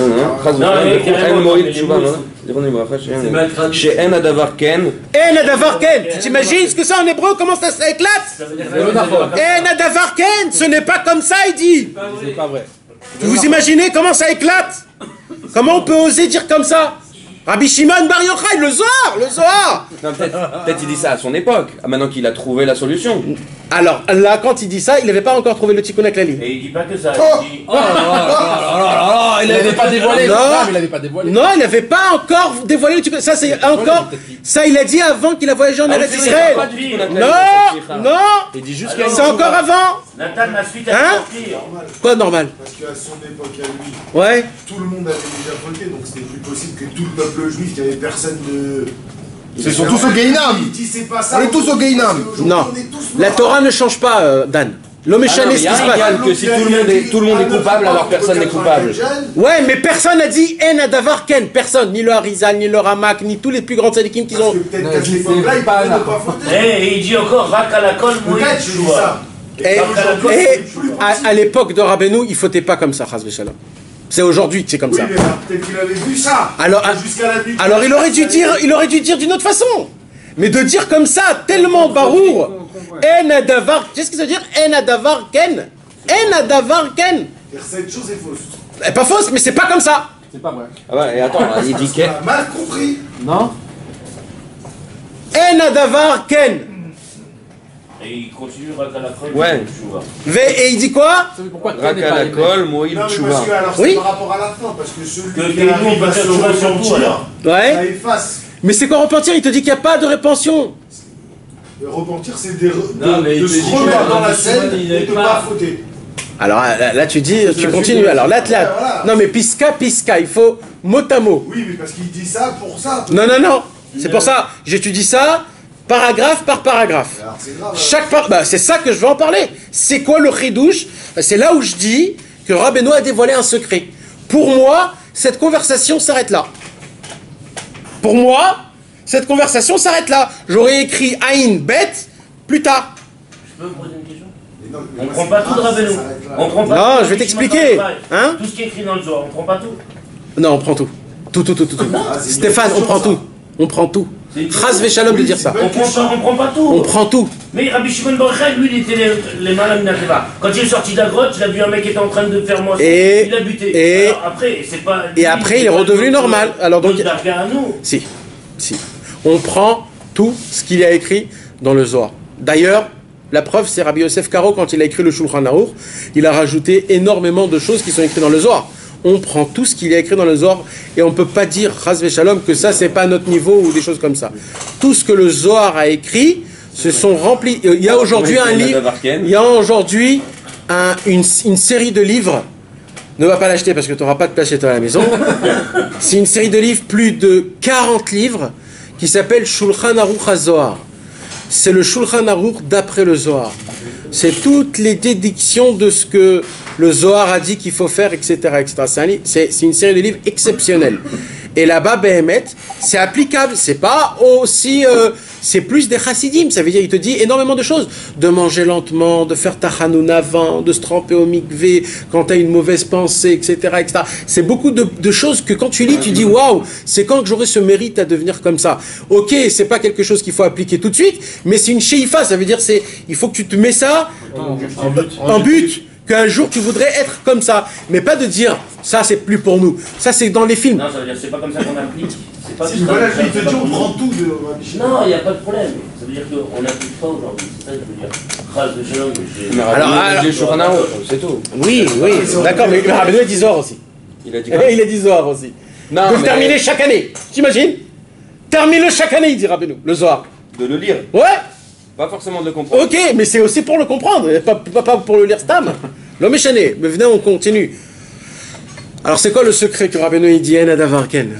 C'est mal traduit. chez En Adavar Ken, En adavar ken. Tu t'imagines ce que ça en hébreu, comment ça éclate? Ça veut dire En adavar ken. Ce n'est pas comme ça, il dit. C'est pas vrai. Vous vous imaginez comment ça éclate? Comment on peut oser dire comme ça? Rabbi Shimon Bar Yochai, le Zohar. non, peut-être il dit ça à son époque, maintenant qu'il a trouvé la solution. Alors là, quand il dit ça, il n'avait pas encore trouvé le Tikkun HaKlali. Et il dit pas que ça. Il dit. Oh là là là là là, Il n'avait pas dévoilé. Non. mais il n'avait pas dévoilé. Non, il n'avait pas encore dévoilé le Tikkun. Ça, c'est encore. Ça, il a dit avant qu'il a voyagé en Eretz Israël. Non. Il dit juste C'est encore avant. Nathan, la suite, elle Hein? est sortie. Quoi de normal? Parce qu'à son époque à lui, Ouais. tout le monde avait déjà voté, donc c'était plus possible que tout le peuple juif, qu'il n'y avait personne de. C'est sont tous au Gainam. Il dit c'est pas ça. On est tous au Gainam. Non. La Torah ne change pas, Dan. L'homme est Ah non, mais ce il y qui a se un passe. gars que si tout le monde est coupable, alors personne n'est coupable. Ouais, mais personne n'a dit En Adavar Ken. Personne. Ni le Harizal, ni le Ramak, ni tous les plus grands tzadikim qui Parce ont. que peut-être qu'à cette époque-là, il parlait de pas voter. Et il dit encore, Rak à la colle, Moïse, Peut-être, je tu dis vois. ça. Et, à l'époque de Rabbeinu, il fautait pas comme ça, Chas v'Shalom. C'est aujourd'hui que c'est comme Oui, ça. mais peut-être qu'il avait vu ça. Alors, Jusqu'à la nuit. alors il aurait dû dire d'une autre façon. Mais de dire comme ça, tellement barour. En Adavar, tu sais ce que ça veut dire? En Adavar Ken. En Adavar Ken. Cette chose est fausse. Elle est pas fausse, mais c'est pas comme ça. C'est pas vrai. Ah ouais, et attends, il dit Tu Ken. as mal compris. Non? En Adavar Ken. Et il continue, Rak à la colle, Ouais. tu vois. Et il dit quoi? Ça veut pourquoi Ken n'est pas Raka la hébreu. colle, Moïl Non, mais parce Tchouva. que alors Oui. c'est par rapport à la fin, parce que celui Que qui nous, on arrive peut à faire se le sur tout, repentir, alors. Ouais. ça efface. Mais c'est quoi repentir? Il te dit qu'il n'y a pas de répension. Le repentir, c'est de Non, mais il se te dit remettre que dans la Rabbi Shimon, scène il et avait de ne pas. pas fauter. Alors là, tu dis, tu continues. Alors là, Voilà. non mais pisca, il faut mot à mot. Oui, mais parce qu'il dit ça pour ça. Non. C'est pour ça, j'étudie ça paragraphe par paragraphe. Alors c'est grave. Chaque c'est ça que je veux en parler. C'est quoi le chidouche? C'est là où je dis que Rabbeinu a dévoilé un secret. Pour moi, cette conversation s'arrête là. Pour moi, cette conversation s'arrête là. J'aurais écrit Aïn Bet plus tard. Je peux vous poser une question? Non, On prend pas tout de Rabbeinu. Ça s'arrête là. On prend pas Non, tout. je vais t'expliquer. Hein? Tout ce qui est écrit dans le Zohar, on prend pas tout. Non, on prend tout. Tout. Ah, c'est Stéphane, une on prend question, tout. On prend tout. C'est une Chas v'Shalom de dire ça. On prend pas tout. On prend tout. Mais Rabbi Shimon Bar Yochai, lui, il était les malins Minateva. Quand il est sorti de la grotte, il a vu un mec qui était en train de faire moisson. Et- Il l'a buté. et- Alors après, c'est pas. Et après, il est redevenu normal. Alors donc, à nous. si. On prend tout ce qu'il a écrit dans le Zohar. D'ailleurs, la preuve, c'est Rabbi Yosef Karo, quand il a écrit le Shulchan Aruch, il a rajouté énormément de choses qui sont écrites dans le Zohar. On prend tout ce qu'il y a écrit dans le Zohar et on ne peut pas dire, Chas v'Shalom, que ça, c'est pas notre niveau ou des choses comme ça. Tout ce que le Zohar a écrit, se sont remplis. Il y a aujourd'hui un livre, il y a aujourd'hui une série de livres. Ne va pas l'acheter parce que tu n'auras pas de place chez toi à la maison. C'est une série de livres, plus de 40 livres, qui s'appelle Shulchan Aruch HaZohar. C'est le Shulchan Aruch d'après le Zohar. C'est toutes les dédictions de ce que le Zohar a dit qu'il faut faire, etc. etc. C'est une série de livres exceptionnels. Et là-bas, Behemet, c'est applicable. C'est pas aussi... c'est plus des chassidim. Ça veut dire, il te dit énormément de choses. De manger lentement, de faire tachanoun avant, de se tremper au mikvé quand tu as une mauvaise pensée, etc. etc. C'est beaucoup de choses que quand tu lis, tu dis, waouh, c'est quand que j'aurai ce mérite à devenir comme ça. Ok, c'est pas quelque chose qu'il faut appliquer tout de suite, mais c'est une sheifa. Ça veut dire, il faut que tu te mets ça en but. Qu'un jour tu voudrais être comme ça, mais pas de dire ça c'est plus pour nous. Ça c'est dans les films. Non, ça veut dire c'est pas comme ça qu'on applique. C'est pas Si voilà, il te dit on prend tout de Rabbi Shimon. Non, il n'y a pas de problème. Ça veut dire qu'on n'applique pas aujourd'hui. C'est ça que je veux dire. Phrase de Shalom. Alors, c'est tout. Oui, d'accord, mais Rabbeinu a dit Zohar aussi. Il a dit quoi? Il a dit Zohar aussi. Non, de le terminer chaque année. T'imagines? Termine-le chaque année, il dit Rabbeinu, le Zohar. De le lire. Ouais. Pas forcément de le comprendre. Ok, mais c'est aussi pour le comprendre, pas pour le lire stam. L'homme est chané. Mais venez, on continue. Alors, c'est quoi le secret que Rabbeinu il dit En adavarken.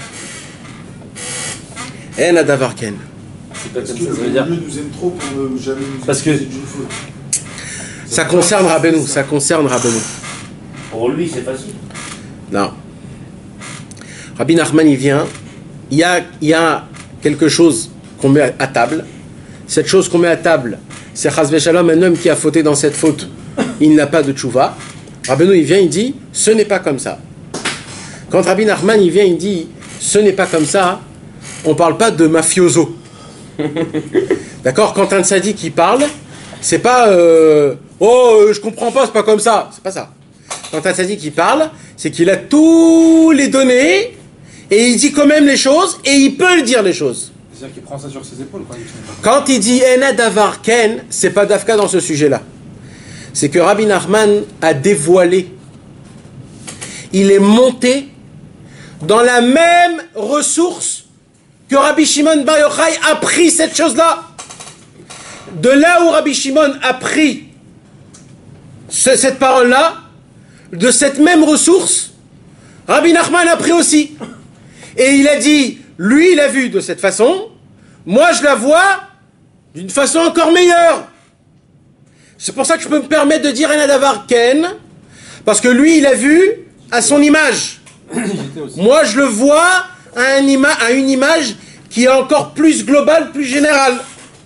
En adavarken. C'est pas Parce comme que ça, ça veut le dire. Dieu nous aime trop pour ne jamais nous Parce que- accuser d'une faute. Ça concerne Rabbeinu. Ça concerne Rabbeinu. Pour lui, c'est facile. Non. Rabbi Nachman, il vient. Il y a quelque chose qu'on met à table. Cette chose qu'on met à table, c'est Chas v'Shalom, un homme qui a fauté dans cette faute, il n'a pas de tchouva. Rabbeinu, il vient, il dit, ce n'est pas comme ça. Quand Rabbi Nachman, il vient, il dit, ce n'est pas comme ça, on ne parle pas de mafioso. D'accord? Quand un tzaddik qui parle, c'est pas, je comprends pas, c'est pas comme ça. C'est pas ça. Quand un tzaddik qui parle, c'est qu'il a tous les données, et il dit quand même les choses, et il peut dire les choses. C'est-à-dire qu'il prend ça sur ses épaules quand il dit Quand il dit Ena Davar Ken, c'est pas Dafka dans ce sujet-là. C'est que Rabbi Nachman a dévoilé. Il est monté dans la même ressource que Rabbi Shimon Bar Yochai a pris cette chose-là. De là où Rabbi Shimon a pris cette parole-là, de cette même ressource, Rabbi Nachman a pris aussi. Et il a dit, lui il a vu de cette façon, moi je la vois d'une façon encore meilleure. C'est pour ça que je peux me permettre de dire un Adavar Ken, parce que lui il a vu à son image. Moi je le vois à une image qui est encore plus globale, plus générale.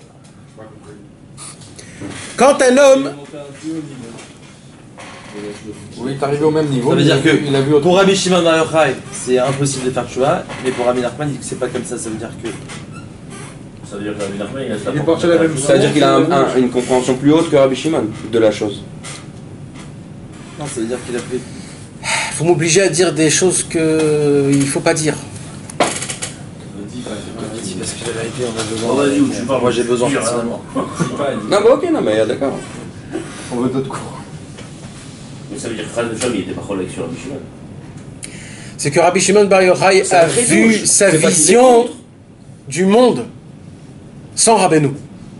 Quand un homme... Oui, il est arrivé au même niveau. Ça veut dire que il a vu autre... pour Rabbi Shimon Bar Yochai, c'est impossible de faire tchouva, mais pour Rabbi Nachman, il dit que c'est pas comme ça. Ça veut dire que. Ça veut dire que Rabbi Nachman, il a sa Il est parti à la même chose. C'est-à-dire qu'il a une compréhension plus haute que Rabbi Shimon de la chose. Non, ça veut dire qu'il a fait. Faut m'obliger à dire des choses que il faut pas dire. Parce que la vérité, on a besoin. Oh, vas-y, où tu parles. Moi j'ai besoin personnellement. Non, bah ok, non, mais d'accord. On veut d'autres cours. Mais ça veut dire que Chaz v'Shalom, il était pas relais sur Rabbi Shimon. C'est que Rabbi Shimon Bar Yochai C'est a un très vu douche. sa C'est pas qu'il est vision contre. du monde sans Rabbeinu.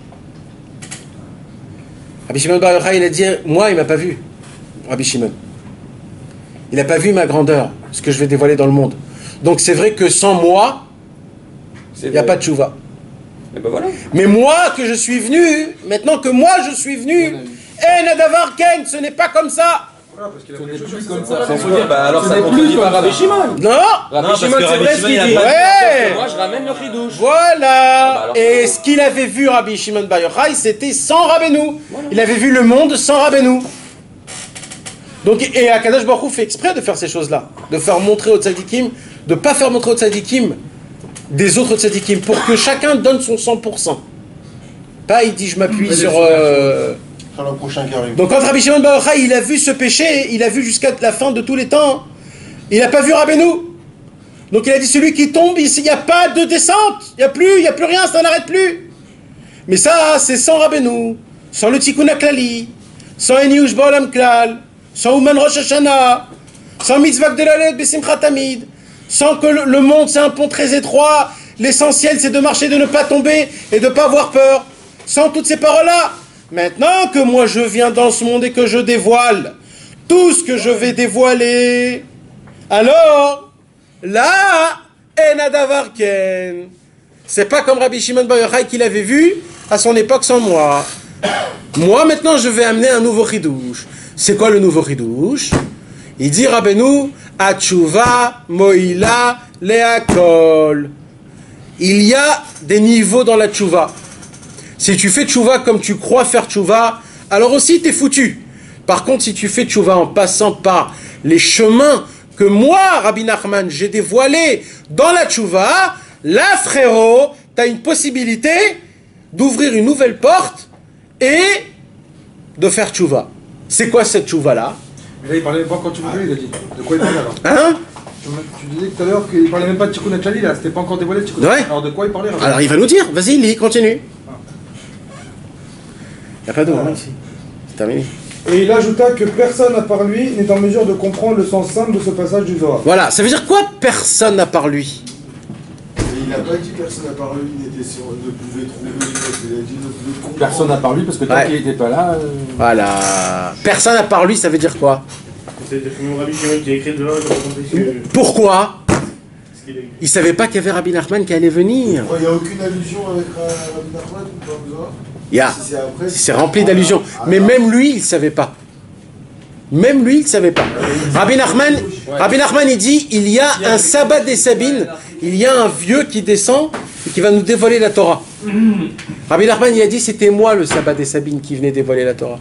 Rabbi Shimon Bar Yochai, il a dit, moi il m'a pas vu, Rabbi Shimon. Il n'a pas vu ma grandeur, ce que je vais dévoiler dans le monde. Donc c'est vrai que sans moi, il n'y a pas de tchouva. Et ben voilà. Mais moi que je suis venu, maintenant que moi je suis venu, Nadavar Ken, ce n'est pas comme ça. Voilà, parce qu'il a Ce fait n'est les choses plus sur comme ses ça. épaules. Faut dire, bah alors Ce ça n'est contredit plus pas comme Rabbi ça. Shimon. Non. Rabbi parce Shimon, que c'est Rabbi vrai ce Shimon, qu'il il a dit. pas- Ouais. Moi, je ramène le chidouche. Voilà. alors, Et ce qu'il avait vu Rabbi Shimon Bar Yochai, c'était sans Rabbeinu. Il avait vu le monde sans Rabbeinu. Donc, et Akadosh Baruch Hu fait exprès de faire ces choses-là, de faire montrer aux tzadikim, de pas faire montrer aux tzadikim des autres tzadikim, pour que chacun donne son 100%. Pas il dit je m'appuie sur... Sur le prochain qui arrive. Donc quand Rabbi Shimon Bar Yochai, il a vu ce péché, il a vu jusqu'à la fin de tous les temps, il n'a pas vu Rabbeinu. Donc il a dit celui qui tombe, il n'y a pas de descente, il n'y a plus rien, ça n'arrête plus. Mais ça, c'est sans Rabbeinu, sans le Tikkun HaKlali, sans Eniush Ba'olam Klal, sans Uman Rosh Hashanah, sans Mitzvah Gdelalet Besimchat Tamid, sans que le monde c'est un pont très étroit, l'essentiel c'est de marcher, de ne pas tomber et de ne pas avoir peur, sans toutes ces paroles-là. Maintenant que moi je viens dans ce monde et que je dévoile tout ce que je vais dévoiler, alors là, Enadavar Ken. C'est pas comme Rabbi Shimon Bar Yochai qu'il avait vu à son époque sans moi. Moi maintenant je vais amener un nouveau chidouche. C'est quoi le nouveau chidouche? Il dit Rabbeinu, Atshuva, Moïla, Leakol. Il y a des niveaux dans la tchouva. Si tu fais tchouva comme tu crois faire tchouva, alors aussi t'es foutu. Par contre, si tu fais tchouva en passant par les chemins que moi, Rabbi Nachman, j'ai dévoilés dans la tchouva, là, frérot, t'as une possibilité d'ouvrir une nouvelle porte et de faire tchouva. C'est quoi cette tchouva-là? Mais là, il parlait pas quand tu voulais, il a dit. De quoi il parlait alors? Hein? Tu disais tout à l'heure qu'il parlait même pas de Tikkun HaKlali, là, c'était pas encore dévoilé Tikkun HaKlali. Ouais. Alors de quoi il parlait? Alors il va nous dire, vas-y, lis, continue. Il n'y a pas d'eau hein, ici. C'est terminé. Et il ajouta que personne à part lui n'est en mesure de comprendre le sens simple de ce passage du Zohar. Voilà, ça veut dire quoi personne à part lui? Et il n'a pas dit personne à part lui ne pouvait trouver les choses. Il a dit ne pouvait comprendre. Personne n'a part lui parce que tant Ouais. qu'il n'était pas là. Voilà. Personne à part lui, ça veut dire quoi? C'est mon Rabbi Shimon qui a écrit dehors, j'ai pas compris ce que... Pourquoi? ce qu'il a écrit. Il ne savait pas qu'il y avait Rabbi Nachman qui allait venir. Il n'y a aucune allusion avec Rabbi Nachman ou pas besoin. Il y a. Si c'est après, C'est rempli d'allusions. Mais même lui, il ne savait pas. Même lui, il ne savait pas. Rabbi Nachman, il dit, il y a un sabbat des Sabines, il y a un vieux qui descend et qui va nous dévoiler la Torah. Rabbi Nachman, il a dit, c'était moi le sabbat des Sabines qui venait dévoiler la Torah.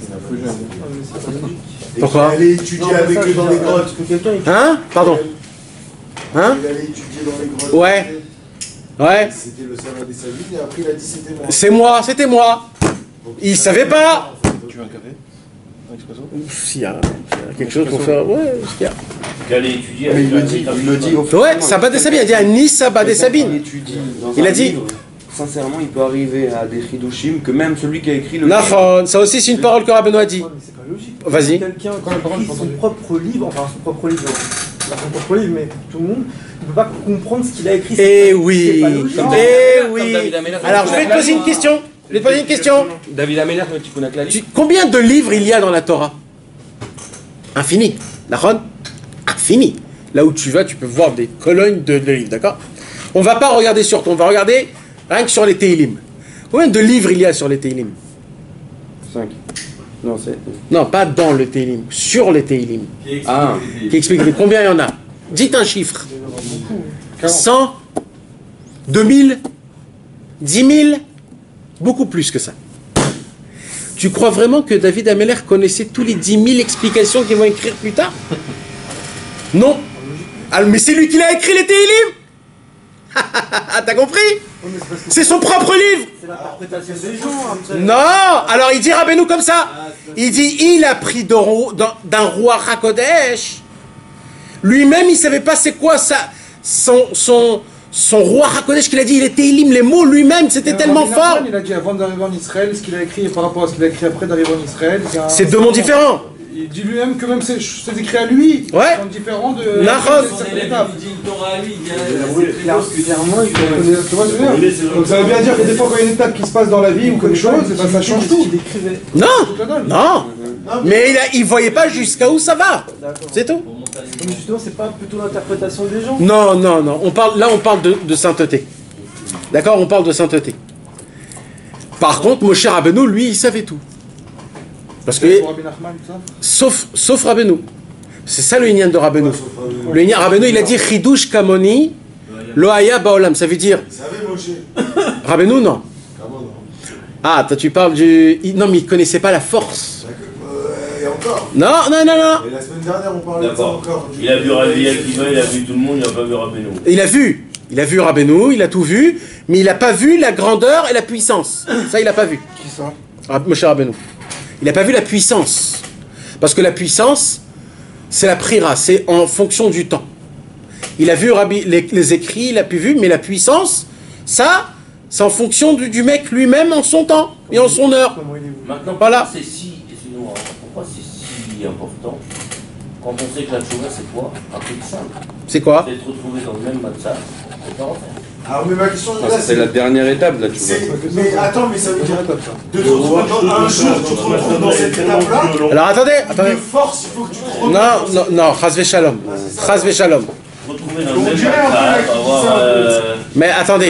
Pourquoi? Il allait étudier avec eux dans les grottes. Hein? Pardon? Hein? Il allait étudier dans les grottes. Ouais. Ouais. C'était le sabbat des Sabines et après il a dit c'était moi. C'est moi, c'était moi. Il ne savait pas. Tu veux un café? Un expresso? S'il y a quelque chose pour faire. Ouais, ce qu'il y a. Qui allait étudier Mais avec il le dit au Ouais, sabbat des Sabines. Il a dit à Nice, sabbat des Sabines. Il a dit. Sincèrement, il peut arriver à des chidushim que même celui qui a écrit le Nahon, ça aussi c'est une parole que Rabbeinu a dit. Ouais, mais c'est pas logique. Vas-y. Quelqu'un qui écrit son propre livre, enfin son propre livre, pas son propre livre, mais tout le monde, il ne peut pas comprendre ce qu'il a écrit. Eh oui. C'est pas logique. Eh oui. Alors je vais te poser une question. Je vais te poser une question. David Ameller, le Tikkun HaKlali. Combien de livres il y a dans la Torah? Infini. Nahon? Infini. Là où tu vas, tu peux voir des colonnes de livres, d'accord? On va pas regarder sur toi, on va regarder rien que sur les Teilim. Combien de livres il y a sur les Teilim? 5. Non, c'est. Non, pas dans le Teilim, sur les Teilim. Ah. Qui explique combien il y en a. Dites un chiffre. 100, 2000, 10 000, beaucoup plus que ça. Tu crois vraiment que David Ameller connaissait tous les 10 000 explications qu'ils vont écrire plus tard? Non. Ah, mais c'est lui qui l'a écrit les Teilim. T'as compris? C'est son propre livre. C'est l'interprétation des gens. Non. Alors il dit Rabbeinu comme ça. Il dit il a pris d'un roi Hakodesh. Lui-même il savait pas c'est quoi ça. Son roi Hakodesh qu'il a dit, il était Teilim, les mots lui-même, c'était tellement fort. Il a dit avant d'arriver en Israël, ce qu'il a écrit par rapport à ce qu'il a écrit après d'arriver en Israël. C'est deux mondes différents. Il dit lui-même que même c'est écrit à lui. Ouais. Sont différents de. Nahon. Son élève lui dit une Torah à lui, il dit Clairement, il faut. Tu vois ce que je veux dire? Donc ça veut bien dire que des fois quand il y a une étape qui se passe dans la vie ou quelque chose, ça change tout. Non, non. Mais il voyait pas jusqu'à où ça va. C'est tout. Mais justement, c'est pas plutôt l'interprétation des gens. Non, non, non. On parle de sainteté. D'accord, on parle de sainteté. Par contre, Moshe Rabbeinu, lui, il savait tout. Parce que sauf Rabbeinu. C'est ça le Inyan de Rabbeinu. Le Inyan Rabbeinu, il a dit Chidush Kamoni Lo Haya Baolam. Ça veut dire. Rabbeinu, non. Ah, toi, tu parles du. Non, mais il connaissait pas la force. Et encore. Non, non, non, non. Et la semaine dernière, on parlait de ça encore. Il a vu Rabbi Akiva, il a vu tout le monde, il n'a pas vu Rabbeinu. Il a vu Rabbeinu, il a tout vu, mais il n'a pas vu la grandeur et la puissance. Ça, il n'a pas vu. Qui ça? Moshe Rabbeinu. Il n'a pas vu la puissance. Parce que la puissance, c'est la prira, c'est en fonction du temps. Il a vu les écrits, il a pu vu, mais la puissance, ça, c'est en fonction du mec lui-même en son temps et en son heure. Maintenant, Voilà. c'est si, excusez-moi, pourquoi c'est si important quand on sait que la tchouva c'est quoi? Un truc simple. C'est quoi? C'est de se retrouver dans le même matzah et pas refaire. Alors, mais ma question là, C'est la dernière étape là, tu vois. Mais attends, mais ça veut dire de te retrouver dans un jour, tu te retrouves dans cette étape-là. Alors attendez. De force, il faut que tu te retrouves. Non, Chazve Shalom. Chazve Shalom. Retrouver dans le même matzah, avoir. Mais attendez,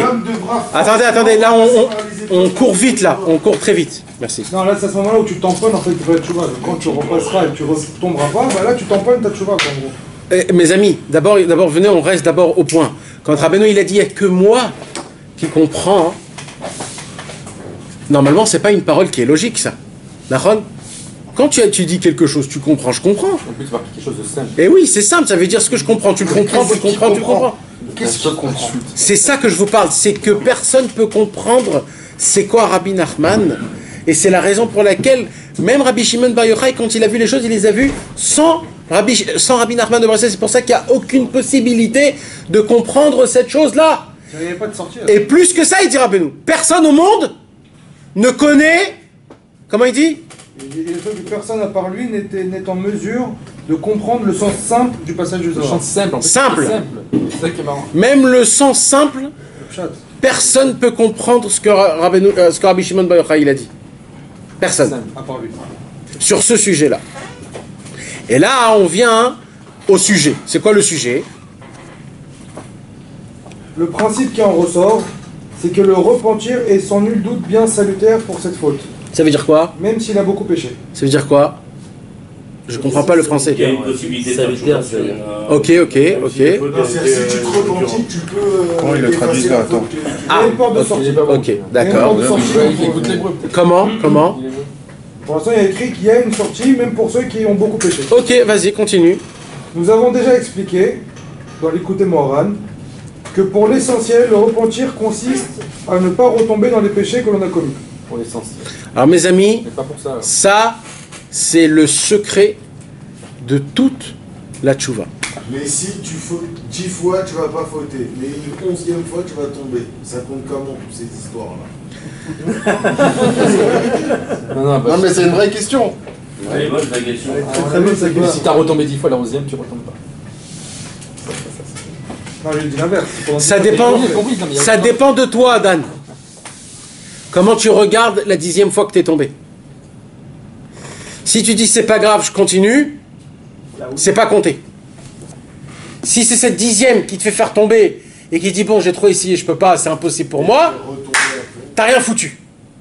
là on court vite là, on court très vite. Merci. Non, là c'est à ce moment-là où tu tamponnes en fait pour la tchouva. Quand tu repasseras et tu retomberas pas, bah là tu tamponnes ta tchouva en gros. Mes amis, d'abord, venez, on reste d'abord au point. Quand Rabbeinu, il a dit, il n'y a que moi qui comprends, normalement, c'est pas une parole qui est logique, ça. D'accord ? Quand tu dis quelque chose, tu comprends, je comprends. En plus, c'est quelque chose de simple. Et oui, c'est simple, ça veut dire ce que je comprends, tu le comprends, tu comprends. Qu'est-ce que tu comprends? C'est ça que je vous parle, c'est que personne ne peut comprendre c'est quoi Rabbi Nachman, et c'est la raison pour laquelle même Rabbi Shimon Bar Yochai, quand il a vu les choses, il les a vues sans Rabbi Nachman de Breslev. C'est pour ça qu'il n'y a aucune possibilité de comprendre cette chose-là. Il n'y avait pas de sortie. Et plus que ça, il dit Rabbeinu, personne au monde ne connaît, comment il dit? Personne à part lui n'est en mesure de comprendre le sens simple du passage du Zohar. Le sens simple, en fait. Simple. C'est ça qui est marrant. Même le sens simple, personne ne peut comprendre ce que Rabbi Shimon Bar Yochai il a dit. Personne. À part lui. Sur ce sujet-là. Et là, on vient au sujet. C'est quoi le sujet? Le principe qui en ressort, c'est que le repentir est sans nul doute bien salutaire pour cette faute. Ça veut dire quoi? Même s'il a beaucoup péché. Ça veut dire quoi? Je comprends pas le français. Il y a une possibilité de salutaire, Ok. Si tu te repentis, tu peux. Comment il le traduit là? Attends. Il y a une porte de sortie. Ok, d'accord. Il y a une porte de sortie. Comment? Pour l'instant, il y a écrit qu'il y a une sortie, même pour ceux qui ont beaucoup péché. Ok, vas-y, continue. Nous avons déjà expliqué, dans l'écouté Moharan, que pour l'essentiel, le repentir consiste à ne pas retomber dans les péchés que l'on a commis. Pour l'essentiel. Alors mes amis, Mais pas pour ça. ça, c'est le secret de toute la tchouva. Mais si tu fautes 10 fois, tu vas pas fauter. Mais une 11e fois, tu vas tomber. Ça compte comment, toutes ces histoires-là? Non, mais c'est une vraie question. Allez, bonne ta question. Très bien, ça Mais si t'as retombé 10 fois la 11e, tu retombes pas. Non, j'ai dit l'inverse. Ça dépend de toi, Dan. Comment tu regardes la 10e fois que tu es tombé? Si tu dis c'est pas grave, je continue, c'est pas compté. Si c'est cette 10e qui te fait faire tomber et qui dit bon, j'ai trop essayé, je peux pas, c'est impossible pour moi, t'as rien foutu.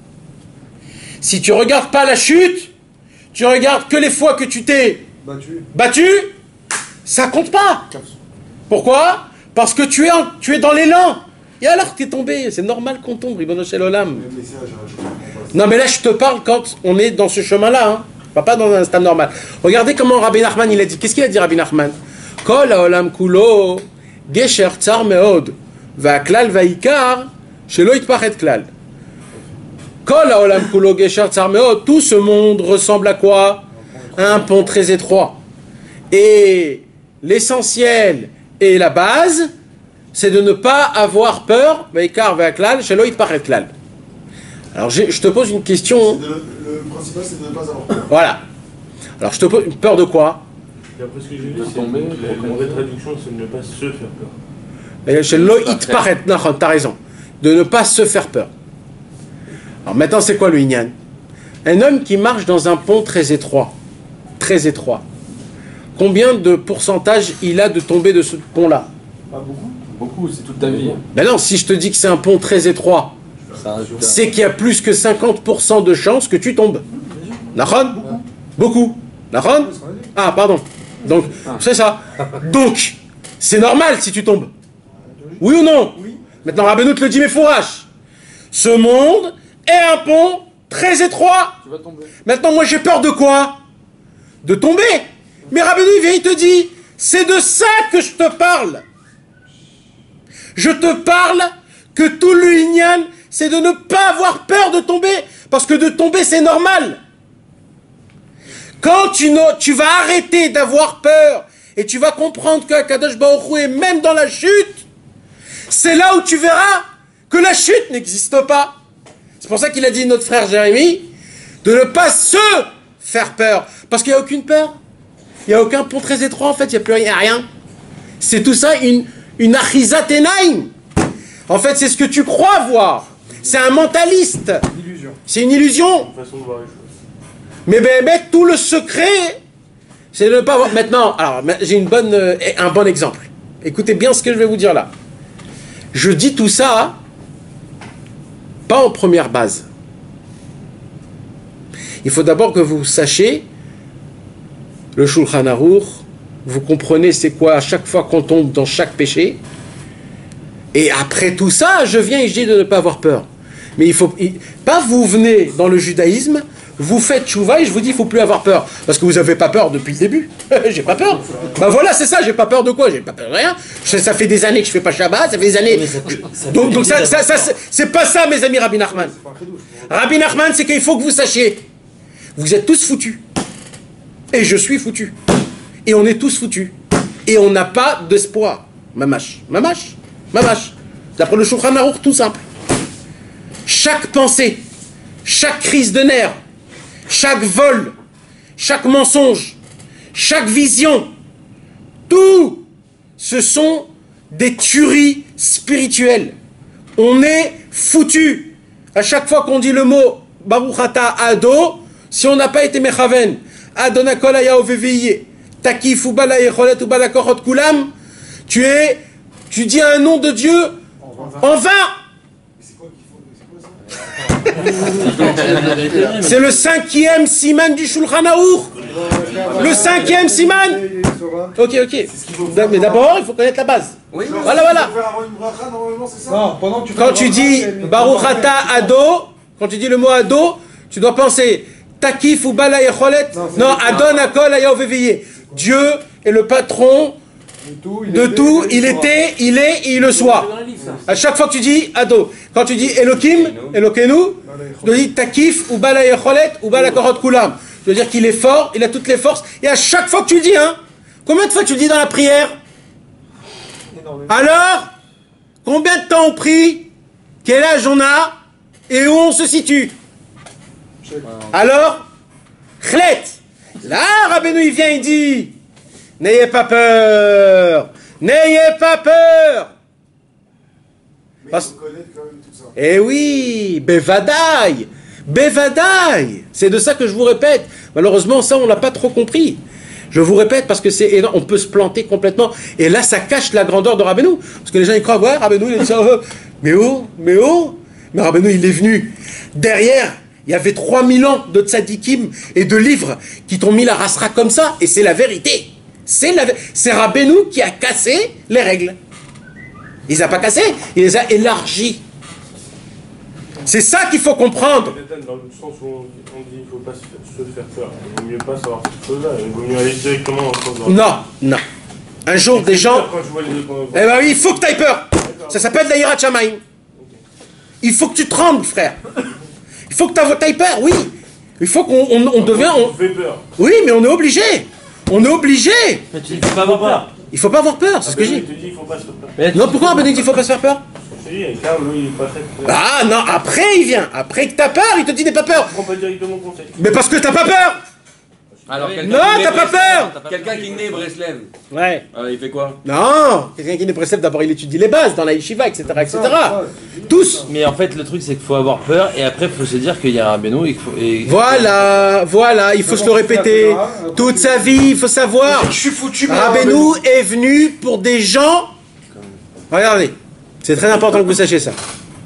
Si tu regardes pas la chute, tu regardes que les fois que tu t'es battu, ça compte pas. Pourquoi? Parce que tu es dans l'élan. Et alors que tu es tombé, c'est normal qu'on tombe, Ribono Shel Olam. Non mais là je te parle quand on est dans ce chemin-là, hein. Pas dans un stade normal. Regardez comment Rabbi Nachman il a dit. Qu'est-ce qu'il a dit Rabbi Nachman? Kol haolam kulo gesher tsar meod va'klal va'ikar shelo yitpachet klal. Kol haolam kulo gesher tsar meod. Tout ce monde ressemble à quoi? À un pont très étroit. Et l'essentiel et la base, c'est de ne pas avoir peur. Va'ikar va'klal shelo yitpachet klal. Alors je te pose une question. Le principal, c'est de ne pas avoir peur. Voilà. Alors je te pose peur de quoi? D'après ce que j'ai lu, c'est la vraie traduction, c'est de ne pas se faire peur. Chez Loït Paret, t'as raison. De ne pas se faire peur. Alors maintenant, c'est quoi le Inyan? Un homme qui marche dans un pont très étroit. Très étroit. Combien de pourcentage il a de tomber de ce pont-là? Pas beaucoup. Beaucoup, c'est toute ta vie. Ben non, si je te dis que c'est un pont très étroit, c'est qu'il y a plus que 50% de chances que tu tombes. Nachon? Beaucoup. Nachon? Ah, pardon. Donc, c'est ça. Donc, c'est normal si tu tombes. Oui ou non? Maintenant, Rabbeinu te le dit, mais fourrache. Ce monde est un pont très étroit. Tu vas tomber. Maintenant, moi, j'ai peur de quoi? De tomber. Mais Rabbeinu, il vient, il te dit, c'est de ça que je te parle. Je te parle que tout le Inyan, c'est de ne pas avoir peur de tomber. Parce que de tomber, c'est normal. Quand tu vas arrêter d'avoir peur et tu vas comprendre que Kadosh Baruch Hu est même dans la chute, c'est là où tu verras que la chute n'existe pas. C'est pour ça qu'il a dit notre frère Jérémie de ne pas se faire peur. Parce qu'il n'y a aucune peur. Il n'y a aucun pont très étroit en fait, il n'y a plus rien. C'est tout ça une achizat enaim. En fait, c'est ce que tu crois voir. C'est un mentaliste. C'est une illusion. Façon de voir les choses. Mais tout le secret, c'est de ne pas voir. Maintenant, alors j'ai un bon exemple. Écoutez bien ce que je vais vous dire là. Je dis tout ça, pas en première base. Il faut d'abord que vous sachiez le Shulchan Aruch vous comprenez c'est quoi à chaque fois qu'on tombe dans chaque péché. Et après tout ça, je viens et je dis de ne pas avoir peur. Mais pas vous venez dans le judaïsme, vous faites tchouva et je vous dis il ne faut plus avoir peur. Parce que vous n'avez pas peur depuis le début. J'ai pas peur. Bah voilà, c'est ça, j'ai pas peur de quoi? J'ai pas peur de rien. Ça fait des années que je fais pas Shabbat, ça fait des années. Donc ça c'est pas ça, mes amis Rabbi Nachman. Rabbi Nachman, c'est qu'il faut que vous sachiez. Vous êtes tous foutus. Et je suis foutu. Et on est tous foutus. Et on n'a pas d'espoir. Mamash. Mamash. Mamash. D'après le Shulchan Aruch, tout simple. Chaque pensée, chaque crise de nerfs, chaque vol, chaque mensonge, chaque vision, tout, ce sont des tueries spirituelles. On est foutu. À chaque fois qu'on dit le mot Baruch Ata Ado, si on n'a pas été Mechaven, Adonakol Aya Oveviye, Takif Ubala Yecholet Ubala Korot Kulam, tu dis un nom de Dieu en vain. C'est le 5e siman du Shulchan Aruch. Le 5e siman. Ok. Mais d'abord, il faut connaître la base. Oui. Voilà. Quand tu dis Baruch Ata Ado, quand tu dis le mot Ado, tu dois penser Takif ou Bala Yecholet. Non, Adon Akol Aya Oveviye. Dieu est le patron de tout, il était, il est, et il le soit. À chaque fois que tu dis Ado, quand tu dis Elohim, Elokenu, tu dis Takif ou Bala Yecholet ou Bala Korot Kulam. Je veux dire qu'il est fort, il a toutes les forces. Et à chaque fois que tu le dis, combien de fois tu le dis dans la prière? Alors, combien de temps on prie? Quel âge on a? Et où on se situe? Alors, Khlet. Là, Rabbeinu il vient, il dit n'ayez pas peur, n'ayez pas peur. Mais il faut connaître quand même tout ça. Eh oui, Bevadaï, c'est de ça que je vous répète. Malheureusement, ça, on l'a pas trop compris. Je vous répète parce que c'est énorme, on peut se planter complètement. Et là, ça cache la grandeur de Rabbeinu. Parce que les gens, ils croient, ouais, Rabbeinu, il a dit ça, mais Rabbeinu, il est venu. Derrière, il y avait 3000 ans de tzadikim et de livres qui t'ont mis la rasra comme ça, et c'est la vérité. C'est Rabbeinu qui a cassé les règles. Il les a pas cassées, il les a élargies. C'est ça qu'il faut comprendre. Dans le sens où on dit qu'il ne faut pas se faire peur. Il vaut mieux pas savoir cette chose-là. Il vaut mieux aller directement dans Non. Un jour, des gens... Eh ben oui, il faut que tu aies peur. Ça s'appelle la Yirat Shamayim. Il faut que tu trembles, frère. Il faut que tu aies peur, oui. Il faut qu'on devienne... fait peur. Oui, mais on est obligé. On est obligé. Mais tu dis qu'il ne faut pas avoir peur. Il ne faut pas avoir peur, c'est ce que je dis. Il faut pas se faire peur. Non, pourquoi Rabbeinu dit qu'il ne faut pas se faire peur? Ah non, après il vient. Après que tu as peur, il te dit n'aie pas peur. Prends pas directement conseil. Mais parce que tu n'as pas peur. Alors, non, t'as pas peur. Quelqu'un qui naît Breslev. Ouais. Il fait quoi? Non, quelqu'un qui naît Breslev, d'abord il étudie les bases dans la yeshiva, etc. Tous. Mais en fait, le truc c'est qu'il faut avoir peur et après il faut se dire qu'il y a un Rabbeinu et Voilà, il faut se le répéter. Toute sa vie, il faut savoir. Je suis foutu. Rabbeinu est venu pour des gens. Regardez, c'est très important que vous sachiez ça.